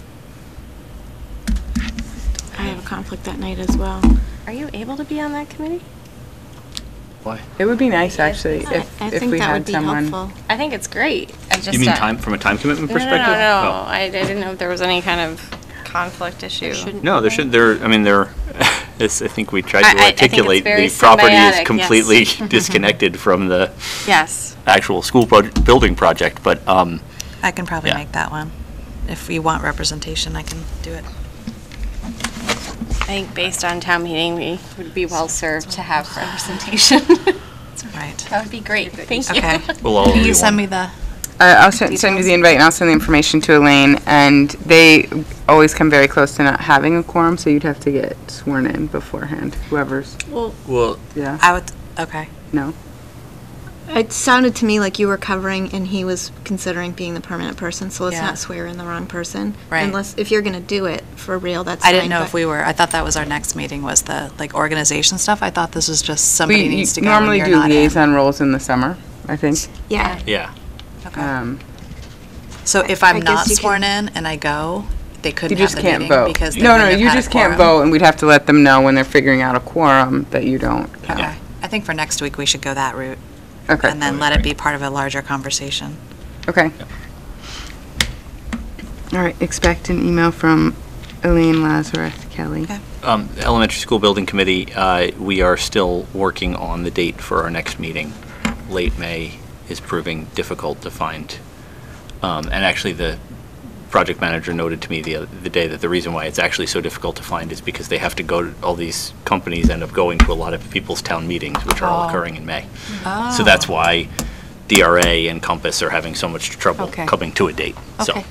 I have a conflict that night as well. Are you able to be on that committee? Why? It would be nice, actually, I if think we that would had be someone. helpful. I think it's great. I just You mean from a time commitment No, perspective? no. I didn't know if there was any kind of conflict issue. No, there shouldn't, I think we tried I to think it's articulate very the property is symbiotic, completely yes. disconnected from the Yes. actual school building project, but, I can probably Yeah. make that one. If you want representation, I can do it. I think based on town meeting, we would be well served to have representation. Right. That would be great. Thank you. Okay. we'll all Can be you send one. me the, I'll send you the invite, and I'll send the information to Elaine, and they always come very close to not having a quorum, so you'd have to get sworn in beforehand, whoever's, Well, yeah, I would, okay. no? It sounded to me like you were covering and he was considering being the permanent person, so let's Yeah. not swear in the wrong person. Right. Unless, if you're gonna do it for real, that's I fine. didn't know but- if we were, I thought that was our next meeting, was the, like, organization stuff. I thought this was just somebody We needs to go and normally you're do not in. liaison roles in the summer, I think. Yeah. yeah. Okay. Um, So if I I'm guess not you sworn in and I go, they You couldn't have just the can't meeting vote. because they No, wouldn't have you had a just can't quorum? vote, and we'd have to let them know when they're figuring out a quorum that you don't count. Okay. I think for next week, we should go that route. Okay. And then let it be part of a larger conversation. Okay. All right, expect an email from Elaine Lazarus Kelly. Okay. Elementary School Building Committee, we are still working on the date for our next meeting. Late May is proving difficult to find. And actually, the project manager noted to me the day that the reason why it's actually so difficult to find is because they have to go to, all these companies end up going to a lot of people's town meetings, which are all Oh. occurring in May. So that's why DRA and Compass are having so much trouble Okay. coming to a date. So Okay.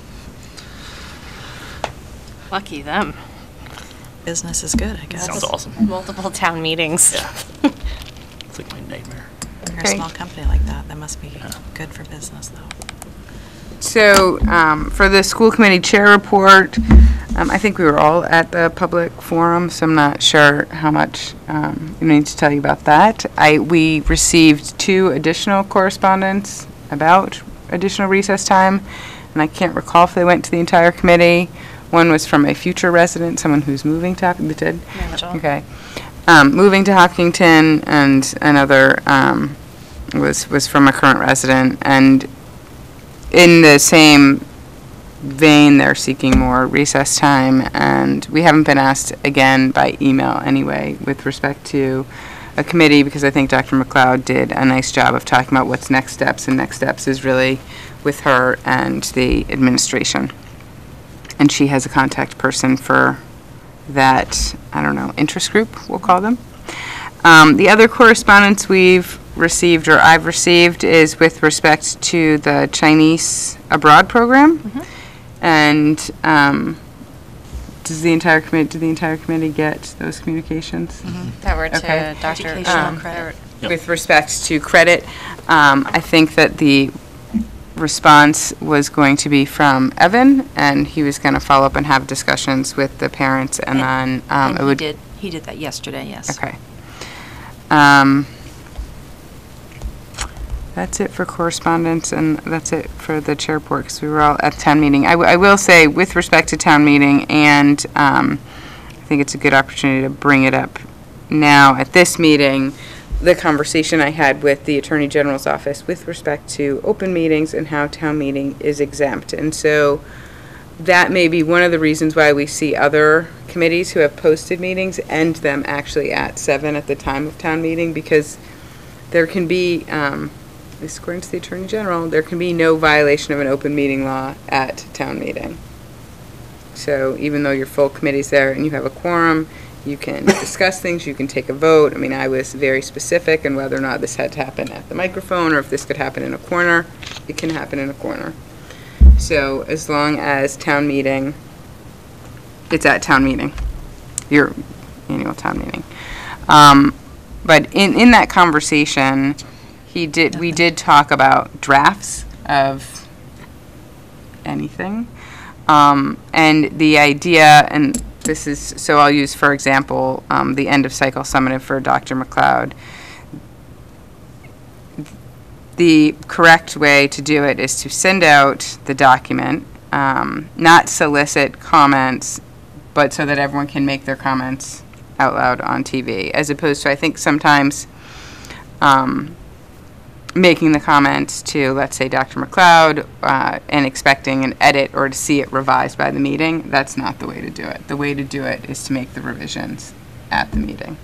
Lucky them. Business is good, I guess. sounds awesome. Multiple town meetings. Yeah. It's like my nightmare. When you're Okay. a small company like that, that must be good for business, though. So, for the school committee chair report, I think we were all at the public forum, so I'm not sure how much I need to tell you about that. We received 2 additional correspondence about additional recess time, and I can't recall if they went to the entire committee. One was from a future resident, someone who's moving to Hopkinton. They did? Okay. Moving to Hopkinton, and another was from a current resident, and in the same vein, they're seeking more recess time, and we haven't been asked again by email anyway with respect to a committee, because I think Dr. McLeod did a nice job of talking about what's next steps, and next steps is really with her and the administration. And she has a contact person for that, I don't know, interest group, we'll call them. The other correspondence we've received, or I've received, is with respect to the Chinese abroad program. And did the entire committee get those communications? That were to Okay. Dr. Educational credit. Yep. With respect to credit, I think that the response was going to be from Evan, and he was going to follow up and have discussions with the parents, and then it would. He did that yesterday, yes. Okay. That's it for correspondence, and that's it for the chair report, because we were all at town meeting. I will say, with respect to town meeting, and I think it's a good opportunity to bring it up now at this meeting, the conversation I had with the Attorney General's office with respect to open meetings and how town meeting is exempt. And so that may be one of the reasons why we see other committees who have posted meetings end them actually at 7 at the time of town meeting, because there can be, at least according to the Attorney General, there can be no violation of an open meeting law at town meeting. So even though your full committee's there and you have a quorum, you can discuss things, you can take a vote. I mean, I was very specific in whether or not this had to happen at the microphone, or if this could happen in a corner. It can happen in a corner. So as long as town meeting, it's at town meeting, your annual town meeting. But in that conversation, we did talk about drafts of anything. And the idea, and this is, so I'll use, for example, the end of cycle summative for Dr. McLeod. The correct way to do it is to send out the document, not solicit comments, but so that everyone can make their comments out loud on TV, as opposed to, I think sometimes making the comments to, let's say, Dr. McLeod, and expecting an edit or to see it revised by the meeting. That's not the way to do it. The way to do it is to make the revisions at the meeting.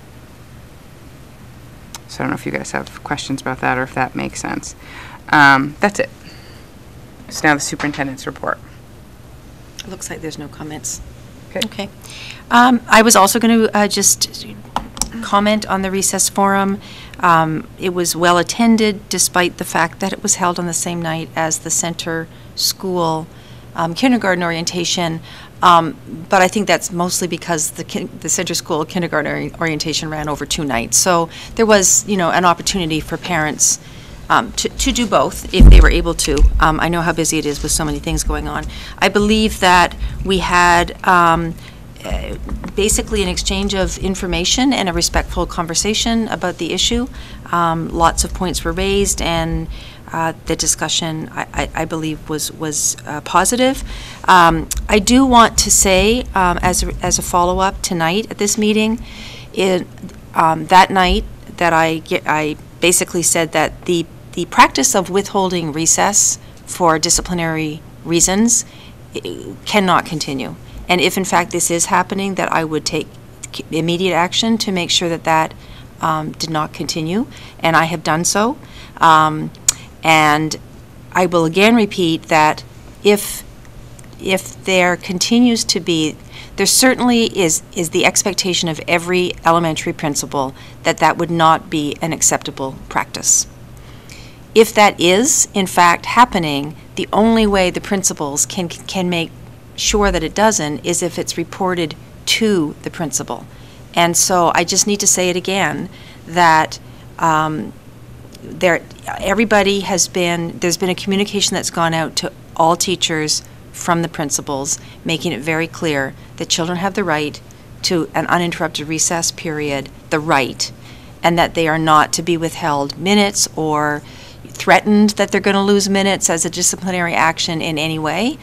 So I don't know if you guys have questions about that or if that makes sense. That's it. So now the superintendent's report. It looks like there's no comments. Okay. Okay. I was also going to just comment on the recess forum. It was well attended despite the fact that it was held on the same night as the center school kindergarten orientation. But I think that's mostly because the center school kindergarten orientation ran over 2 nights. So there was, an opportunity for parents to do both if they were able to. I know how busy it is with so many things going on. I believe that we had basically an exchange of information and a respectful conversation about the issue. Lots of points were raised, and the discussion, I believe, was positive. I do want to say, as a follow-up tonight at this meeting, that night that I basically said that the practice of withholding recess for disciplinary reasons cannot continue. And if, in fact, this is happening, that I would take immediate action to make sure that did not continue, and I have done so. And I will again repeat that if there continues to be, there certainly is the expectation of every elementary principal that would not be an acceptable practice. If that is, in fact, happening, the only way the principals can make sure that it doesn't is if it's reported to the principal. And so I just need to say it again, that there's been a communication that's gone out to all teachers from the principals, making it very clear that children have the right to an uninterrupted recess period, and that they are not to be withheld minutes or threatened that they're going to lose minutes as a disciplinary action in any way.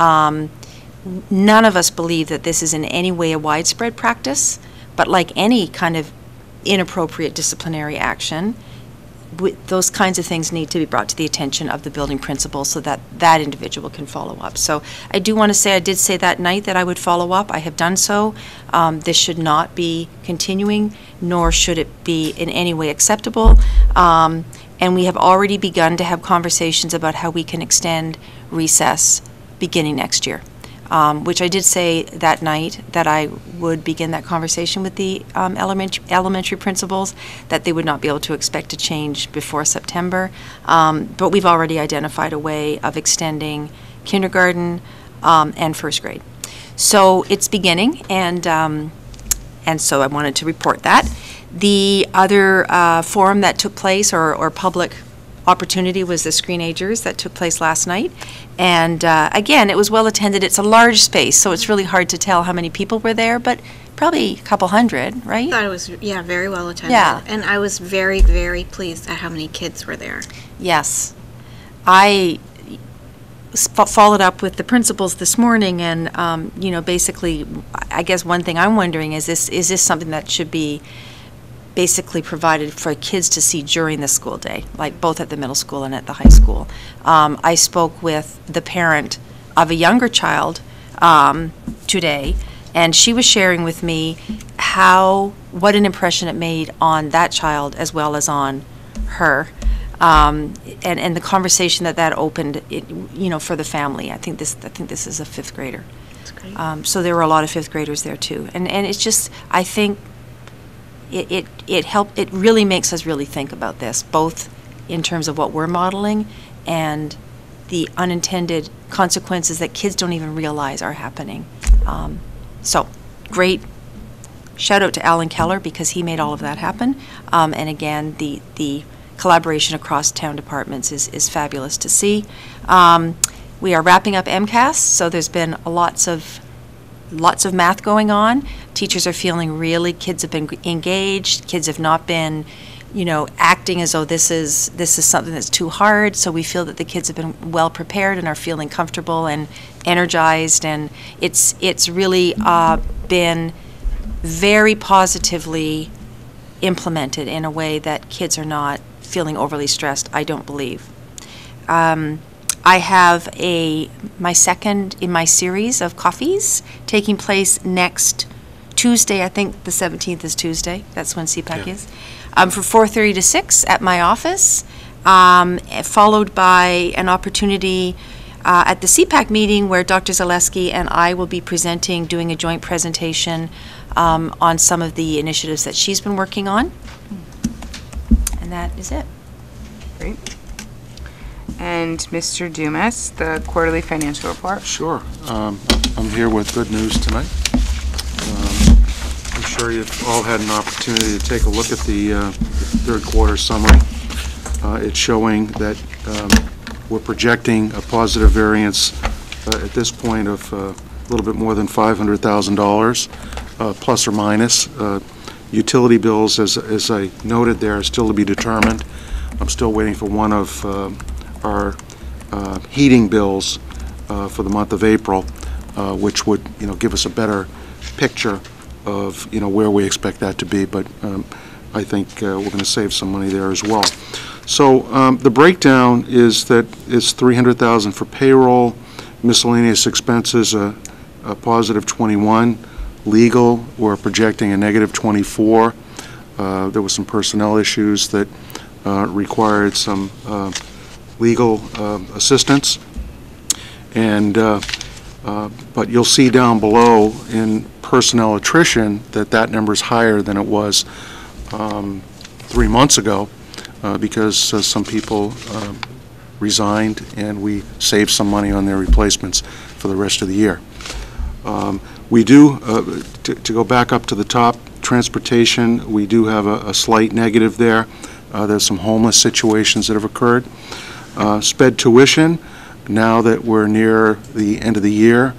None of us believe that this is in any way a widespread practice, but like any kind of inappropriate disciplinary action, those kinds of things need to be brought to the attention of the building principal so that that individual can follow up. So I do want to say, I did say that night that I would follow up. I have done so. This should not be continuing, nor should it be in any way acceptable. And we have already begun to have conversations about how we can extend recess beginning next year. Which I did say that night that I would begin that conversation with the elementary principals, that they would not be able to expect a change before September. But we've already identified a way of extending kindergarten and first grade. So it's beginning, and so I wanted to report that. The other forum that took place, or public opportunity, was the screenagers that took place last night. And again, it was well attended. It's a large space, so it's really hard to tell how many people were there, but probably a couple hundred, right? I thought it was, very well attended. Yeah. And I was very, very pleased at how many kids were there. Yes. I followed up with the principals this morning, and basically, I guess one thing I'm wondering is this something that should be basically provided for kids to see during the school day, like both at the middle school and at the high school. I spoke with the parent of a younger child today, and she was sharing with me what an impression it made on that child as well as on her, and the conversation that opened, for the family. I think this is a 5th grader. That's great. So there were a lot of 5th graders there too, and it's just, I think it really makes us really think about this, both in terms of what we're modeling and the unintended consequences that kids don't even realize are happening. So great shout out to Alan Keller, because he made all of that happen. And again, the collaboration across town departments is fabulous to see. We are wrapping up MCAS, so there's been lots of math going on. Teachers are feeling kids have been engaged. Kids have not been, acting as though this is something that's too hard. So we feel that the kids have been well prepared and are feeling comfortable and energized. And it's really been very positively implemented in a way that kids are not feeling overly stressed, I don't believe. I have my second in my series of coffees taking place next Tuesday. I think the 17th is Tuesday. That's when CPAC is. For 4:30 to 6 at my office, followed by an opportunity at the CPAC meeting where Dr. Zaleski and I will be presenting, doing a joint presentation on some of the initiatives that she's been working on. And that is it. Great. And Mr. Dumas, the quarterly financial report. Sure. I'm here with good news tonight. I'm sure you've all had an opportunity to take a look at the third quarter summary. It's showing that we're projecting a positive variance at this point of a little bit more than $500,000, plus or minus. Utility bills, as I noted there, are still to be determined. I'm still waiting for one of our heating bills for the month of April, which would, give us a better picture of, where we expect that to be. But I think we're going to save some money there as well. So the breakdown is that it's $300,000 for payroll, miscellaneous expenses a positive 21, legal we're projecting a negative 24. There were some personnel issues that required some legal assistance, and but you'll see down below in personnel attrition that number is higher than it was 3 months ago because some people resigned and we saved some money on their replacements for the rest of the year. We do, to go back up to the top, transportation, we do have a slight negative there. There's some homeless situations that have occurred. Sped tuition, now that we're near the end of the year,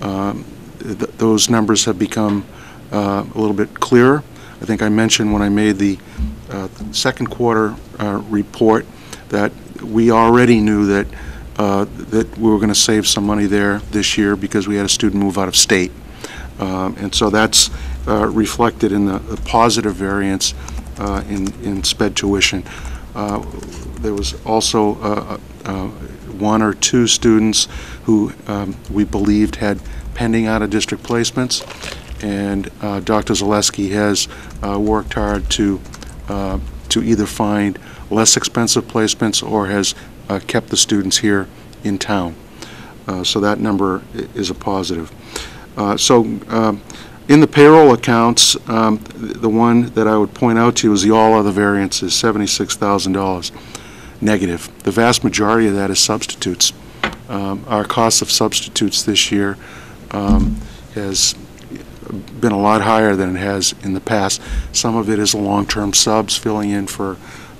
those numbers have become a little bit clearer. I think I mentioned when I made the second quarter report that we already knew that we were going to save some money there this year because we had a student move out of state. And so that's reflected in the positive variance in sped tuition. There was also one or two students who we believed had pending out-of-district placements, and Dr. Zaleski has worked hard to either find less expensive placements or has kept the students here in town. So that number is a positive. In the payroll accounts, the one that I would point out to you is the all other variance is $76,000 negative. The vast majority of that is substitutes. Our cost of substitutes this year has been a lot higher than it has in the past. Some of it is long-term subs filling in for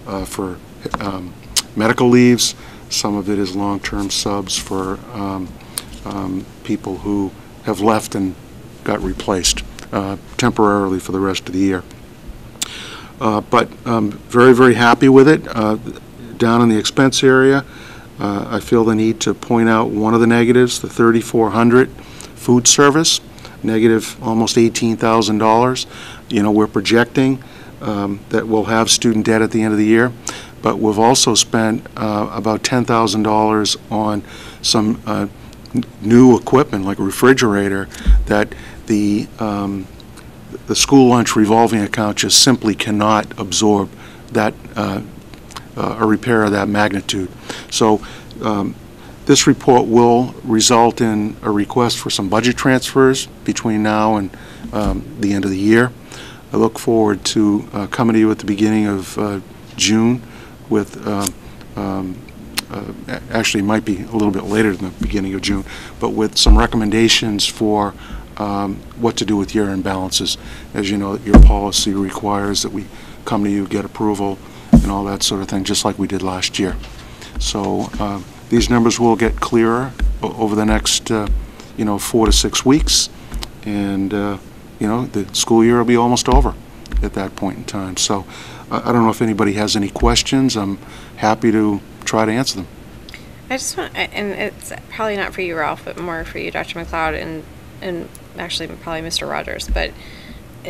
medical leaves. Some of it is long-term subs for people who have left and got replaced temporarily for the rest of the year. But very, very happy with it. Down in the expense area, I feel the need to point out one of the negatives, the $3,400 food service, negative almost $18,000. We're projecting that we'll have student debt at the end of the year, but we've also spent about $10,000 on some new equipment like a refrigerator that the school lunch revolving account just simply cannot absorb that a repair of that magnitude. So this report will result in a request for some budget transfers between now and the end of the year. I look forward to coming to you at the beginning of June with actually it might be a little bit later than the beginning of June, but with some recommendations for what to do with year-end balances. As you know, your policy requires that we come to you, get approval, and all that sort of thing, just like we did last year. So these numbers will get clearer over the next 4 to 6 weeks, and the school year will be almost over at that point in time. So I don't know if anybody has any questions. I'm happy to try to answer them. I just want, and it's probably not for you, Ralph, but more for you, Dr. McLeod, and actually probably Mr. Rogers, but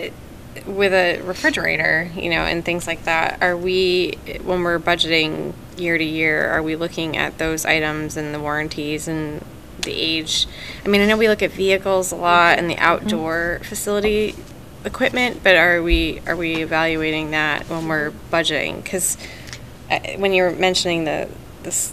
with a refrigerator, and things like that, are we, when we're budgeting year to year, are we looking at those items and the warranties and the age? I mean, I know we look at vehicles a lot and the outdoor facility equipment, but are we evaluating that when we're budgeting? Because when you're mentioning this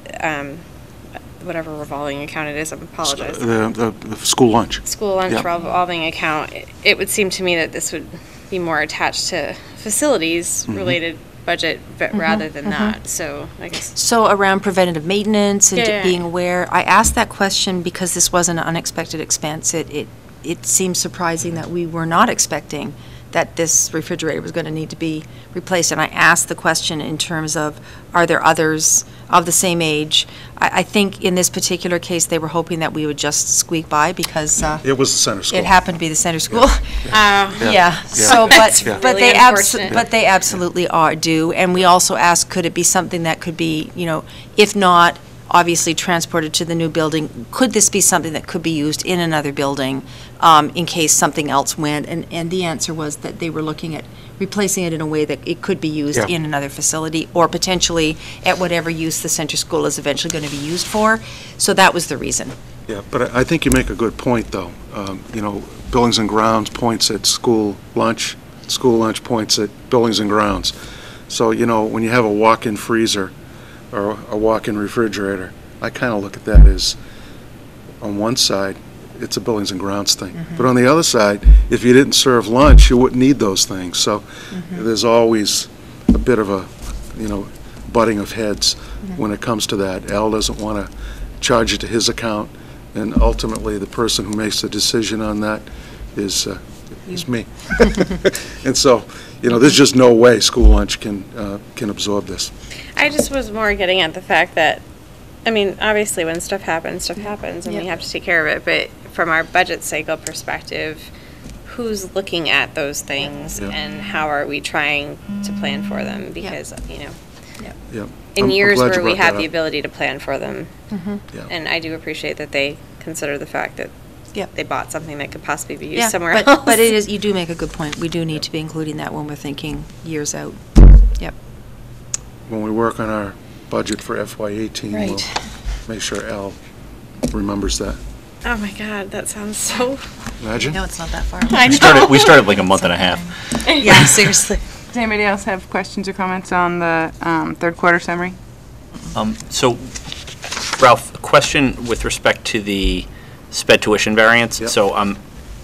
whatever revolving account it is, I apologize. The school lunch. School lunch Yeah. revolving account. It would seem to me that this would be more attached to facilities related budget rather than that. So I guess. So around preventative maintenance and Yeah. being aware, I asked that question because this was an unexpected expense. It seems surprising that we were not expecting that this refrigerator was going to need to be replaced. And I asked the question in terms of, are there others of the same age? I think in this particular case, they were hoping that we would just squeak by because It was the center school. it happened to be the center school. Yeah. So, That's but really they unfortunate. but they absolutely do. And we also asked, could it be something that could be, if not obviously transported to the new building, could this be something that could be used in another building in case something else went? And the answer was that they were looking at replacing it in a way that it could be used Yeah. in another facility or potentially at whatever use the center school is eventually going to be used for. So that was the reason. Yeah, but I think you make a good point, though. Buildings and Grounds points at school lunch points at Buildings and Grounds. So, when you have a walk-in freezer or a walk-in refrigerator, I kind of look at that as, on one side, it's a Buildings and Grounds thing. But on the other side, if you didn't serve lunch, you wouldn't need those things. So there's always a bit of a, butting of heads when it comes to that. Al doesn't want to charge it to his account, and ultimately the person who makes the decision on that is me. And so, there's just no way school lunch can absorb this. I just was more getting at the fact that, obviously when stuff happens, and we have to take care of it, but from our budget cycle perspective, who's looking at those things Yeah. and how are we trying to plan for them? Because, Yeah. in I'm years glad you where we brought have that the up. ability to plan for them, Yeah. and I do appreciate that they consider the fact that Yep. they bought something that could possibly be used Yeah, somewhere but, else. But you do make a good point. We do need to be including that when we're thinking years out. Yep. When we work on our budget for FY18, we'll Right. make sure Al remembers that. Oh my God, that sounds so. Imagine? No, it's not that far. I know. We started like a month and a half. Yeah, seriously. Does anybody else have questions or comments on the third quarter summary? So, Ralph, a question with respect to the sped tuition variance. Yep. So I'm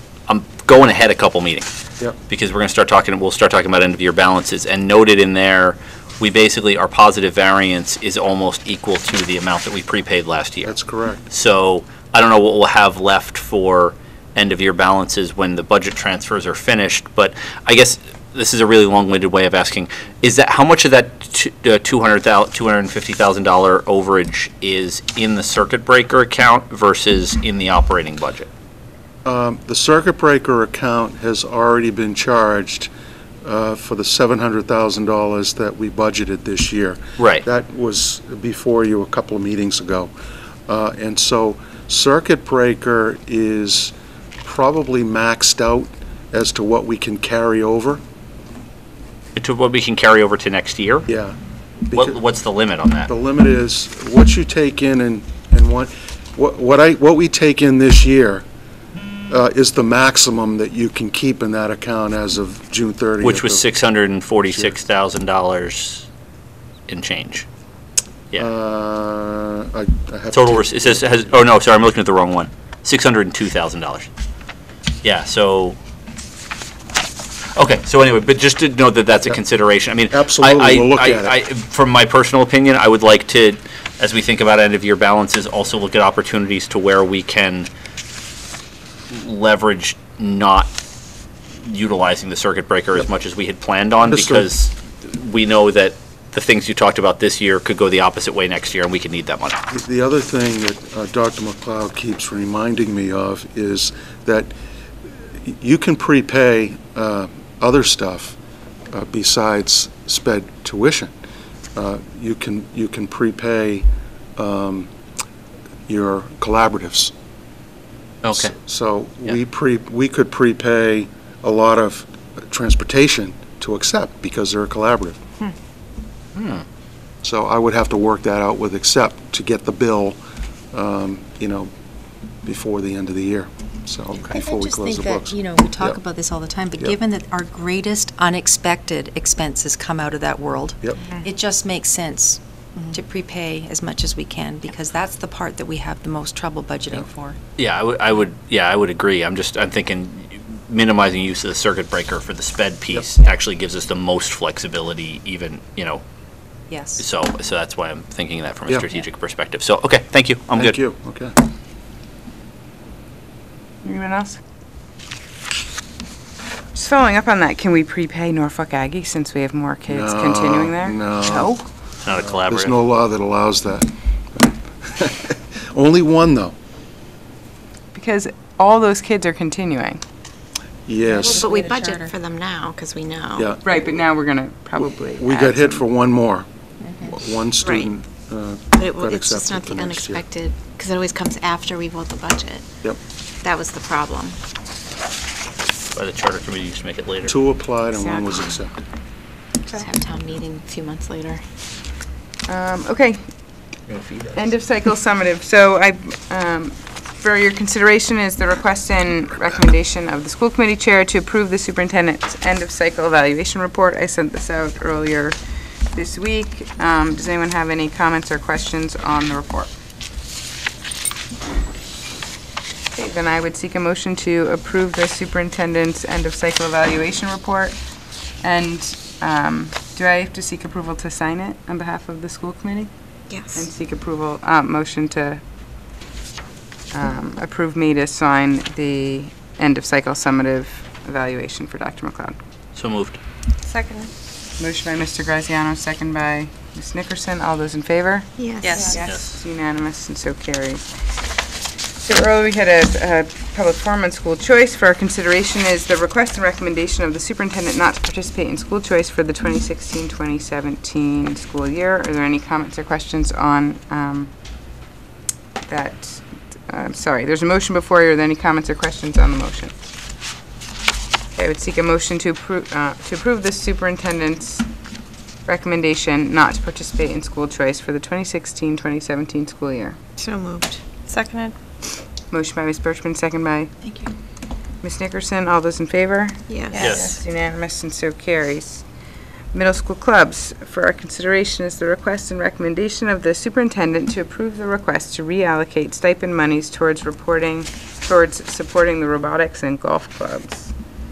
going ahead a couple meetings. Yep. Because we'll start talking about end of year balances, and noted in there, we basically, our positive variance is almost equal to the amount that we prepaid last year. That's correct. So I don't know what we'll have left for end of year balances when the budget transfers are finished, but I guess this is a really long-winded way of asking, is that, how much of that $250,000 overage is in the circuit breaker account versus in the operating budget? The circuit breaker account has already been charged for the $700,000 that we budgeted this year. Right. That was before you a couple of meetings ago. And so circuit breaker is probably maxed out as to what we can carry over. To what we can carry over to next year? Yeah. Because What's the limit on that? the limit is what you take in and what we take in this year is the maximum that you can keep in that account as of June 30th. Which was $646,000 in change. Yeah. I have Total, to- it says, oh no, sorry, I'm looking at the wrong one. $602,000. Yeah, so, okay, so anyway, but just to know that that's a consideration. I mean, Absolutely, we'll look at it. From my personal opinion, I would like to, as we think about end-of-year balances, also look at opportunities to where we can leverage not utilizing the circuit breaker as much as we had planned on, Understood. because we know that the things you talked about this year could go the opposite way next year, and we could need that money. The other thing that Dr. McLeod keeps reminding me of is that you can prepay other stuff besides sped tuition. You can prepay your collaboratives. Okay. So Yeah. we could prepay a lot of transportation to accept because they're a collaborative. So I would have to work that out with accept to get the bill, before the end of the year, so before we close the books. We talk Yep. about this all the time, but Yep. given that our greatest unexpected expenses come out of that world, Yep. it just makes sense to prepay as much as we can, because that's the part that we have the most trouble budgeting for. Yeah, I would agree. I'm thinking minimizing use of the circuit breaker for the sped piece actually gives us the most flexibility, even, Yes. so that's why I'm thinking that from a Yeah. strategic perspective. So, okay, thank you. I'm good. Thank you, okay. Anyone else? Just following up on that, can we prepay Norfolk Aggie since we have more kids No, continuing there? no. No? It's not a collaborative. There's no law that allows that. Only one, though. Because all those kids are continuing. Yes. But we Get a charter. budget for them now, because we know. Yeah. Right, but now we're going to probably We add got hit some. for one more. One student But got it's just not accepted for the next year. unexpected, because it always comes after we vote the budget. Yep. That was the problem. By the charter committee used to make it later. 2 applied and 1 was accepted. Just have town meeting a few months later. Okay. End of cycle summative. So for your consideration is the request and recommendation of the school committee chair to approve the superintendent's end of cycle evaluation report. I sent this out earlier this week. Does anyone have any comments or questions on the report? Okay, then I would seek a motion to approve the superintendent's end of cycle evaluation report. And do I have to seek approval to sign it on behalf of the school committee? And Yes. seek approval, motion to approve me to sign the end of cycle summative evaluation for Dr. McLeod. So moved. Second. Motion by Mr. Graziano, second by Ms. Nickerson. All those in favor? Yes. Yes. Yes, it's unanimous and so carried. So earlier we had a public forum on school choice. For our consideration is the request and recommendation of the superintendent not to participate in school choice for the 2016-2017 school year. Are there any comments or questions on that? Sorry, there's a motion before you. Are there any comments or questions on the motion? Okay, I would seek a motion to approve the superintendent's recommendation not to participate in school choice for the 2016-2017 school year. So moved. Seconded. Motion by Ms. Birchman, second by Thank you. Ms. Nickerson. All those in favor? Yes. Yes. Unanimous and so carries. Middle school clubs. For our consideration is the request and recommendation of the superintendent to approve the request to reallocate stipend monies towards supporting the robotics and golf clubs.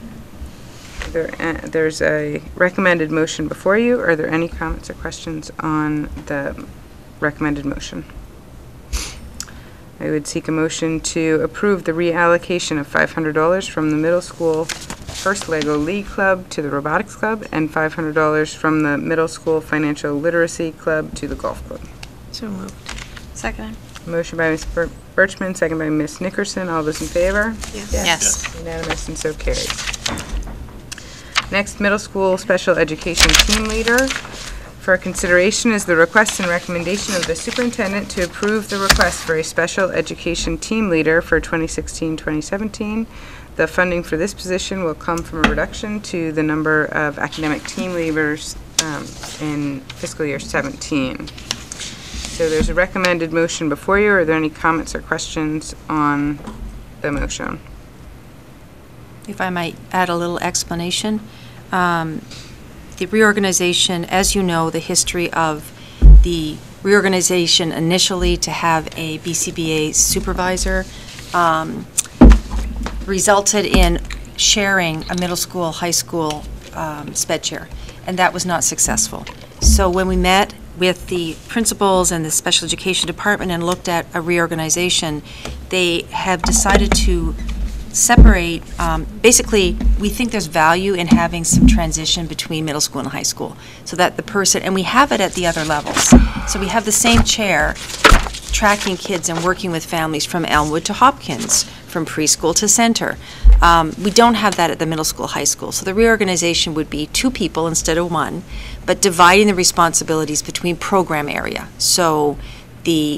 There's a recommended motion before you. Are there any comments or questions on the recommended motion? I would seek a motion to approve the reallocation of $500 from the middle school First Lego League Club to the Robotics Club and $500 from the middle school Financial Literacy Club to the Golf Club. So moved. Seconded. Motion by Ms. Birchman, second by Ms. Nickerson. All those in favor? Yes. Yes. Unanimous and so carried. Next, middle school special education team leader. For consideration is the request and recommendation of the superintendent to approve the request for a special education team leader for 2016-2017. The funding for this position will come from a reduction to the number of academic team leaders in fiscal year 17. So there's a recommended motion before you. Are there any comments or questions on the motion? If I might add a little explanation, the reorganization, as you know, the history of the reorganization initially to have a BCBA supervisor resulted in sharing a middle school, high school sped chair, and that was not successful. So when we met with the principals and the special education department and looked at a reorganization, they have decided to separate, basically, we think there's value in having some transition between middle school and high school, so that the person, and we have it at the other levels. So we have the same chair tracking kids and working with families from Elmwood to Hopkins, from preschool to center. We don't have that at the middle school, high school. So the reorganization would be 2 people instead of 1, but dividing the responsibilities between program area. So the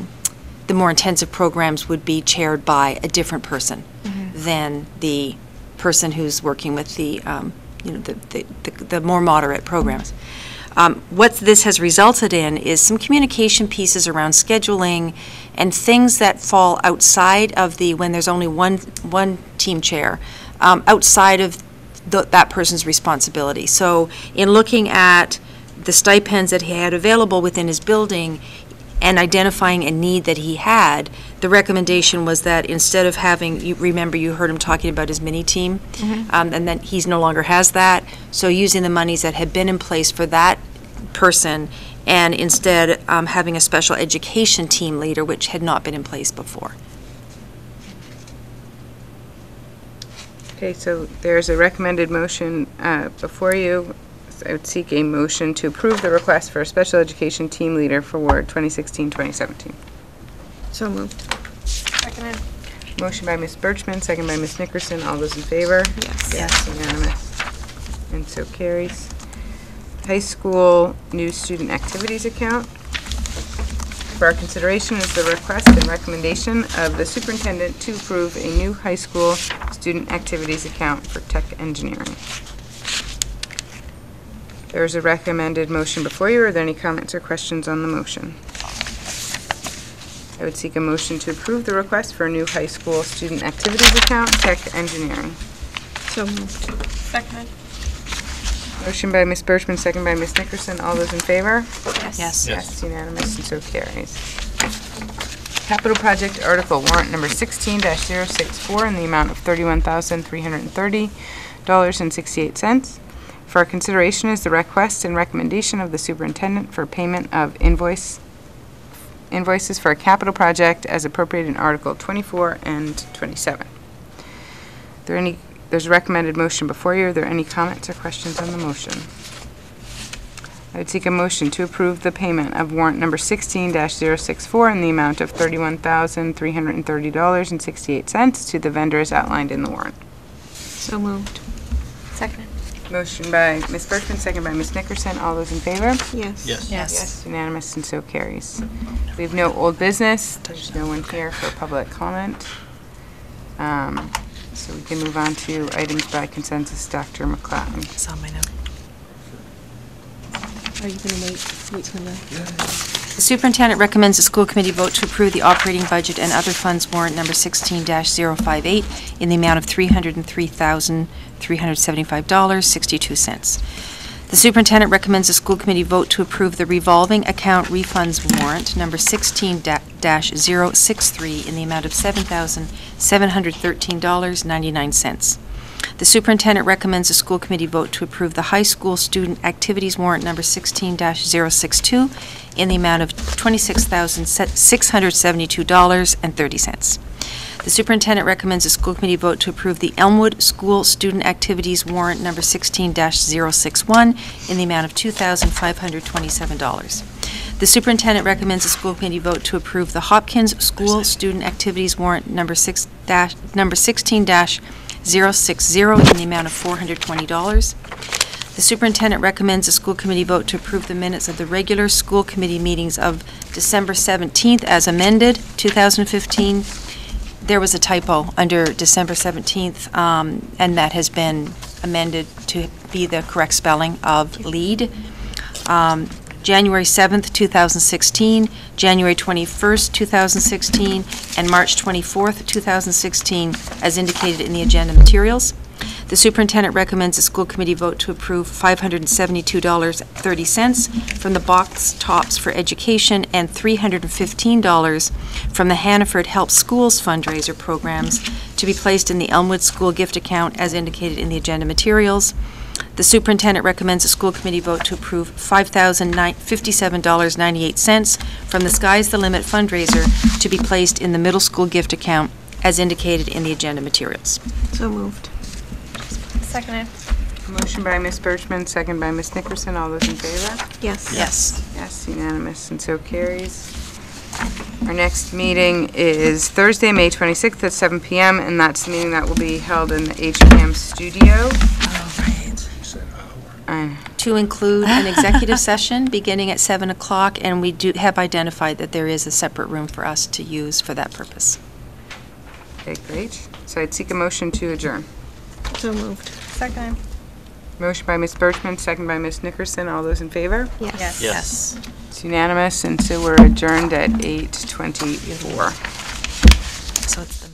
more intensive programs would be chaired by a different person than the person who's working with the, the more moderate programs. What this has resulted in is some communication pieces around scheduling and things that fall outside of when there's only one team chair, outside of that person's responsibility. So in looking at the stipends that he had available within his building and identifying a need that he had, the recommendation was that instead of having, you remember you heard him talking about his mini team, and then he's no longer has that, so using the monies that had been in place for that person and instead having a special education team leader, which had not been in place before. Okay, so there's a recommended motion before you. I would seek a motion to approve the request for a special education team leader for Warrant 2016-2017. So moved. Seconded. Motion by Ms. Birchman, second by Ms. Nickerson. All those in favor? Yes. Yes, unanimous. And so carries. High school new student activities account. For our consideration is the request and recommendation of the superintendent to approve a new high school student activities account for tech engineering. There is a recommended motion before you. Are there any comments or questions on the motion? I would seek a motion to approve the request for a new high school student activities account, tech engineering. So moved. Seconded. Motion by Ms. Birchman, second by Ms. Nickerson. All those in favor? Yes. Yes, unanimous, and so carries. Capital project article warrant number 16-064 in the amount of $31,330.68. For our consideration is the request and recommendation of the superintendent for payment of invoices for a capital project as appropriated in Article 24 and 27. There's a recommended motion before you. Are there any comments or questions on the motion? I would seek a motion to approve the payment of warrant number 16-064 in the amount of $31,330.68 to the vendors outlined in the warrant. So moved. Seconded. Motion by Ms. Birchman, second by Ms. Nickerson. All those in favor? Yes. Yes. Yes, unanimous, and so carries. We have no old business. There's no one here for public comment. So we can move on to items by consensus. Dr. McLeod. It's on my note. Are you going to wait till the... The superintendent recommends the school committee vote to approve the operating budget and other funds warrant number 16-058 in the amount of $303,375.62. The superintendent recommends the school committee vote to approve the revolving account refunds warrant number 16-063 in the amount of $7,713.99. The superintendent recommends the school committee vote to approve the high school student activities warrant number 16-062 in the amount of $26,672.30. The superintendent recommends the school committee vote to approve the Elmwood School Student Activities warrant number 16-061 in the amount of $2,527. The superintendent recommends the school committee vote to approve the Hopkins School Student Activities warrant number 16-060 in the amount of $420. The superintendent recommends the school committee vote to approve the minutes of the regular school committee meetings of December 17th as amended, 2015. There was a typo under December 17th, and that has been amended to be the correct spelling of lead. January 7th, 2016, January 21st, 2016, and March 24th, 2016, as indicated in the agenda materials. The superintendent recommends the school committee vote to approve $572.30 from the Box Tops for Education and $315 from the Hannaford Help Schools fundraiser programs to be placed in the Elmwood School gift account as indicated in the agenda materials. The superintendent recommends the school committee vote to approve $5,057.98 from the Sky's the Limit fundraiser to be placed in the middle school gift account as indicated in the agenda materials. So moved. Seconded. Motion by Ms. Birchman, second by Ms. Nickerson. All those in favor? Yes. Yes. Yes, unanimous, and so carries. Our next meeting is Thursday, May 26th at 7 p.m., and that's the meeting that will be held in the HPM studio. To include an executive session beginning at 7 o'clock, and we do have identified that there is a separate room for us to use for that purpose. Okay, great. So I'd seek a motion to adjourn. So moved. Second. Motion by Ms. Birchman, second by Ms. Nickerson. All those in favor? Yes. Yes. It's unanimous, and so we're adjourned at 8:24. So it's the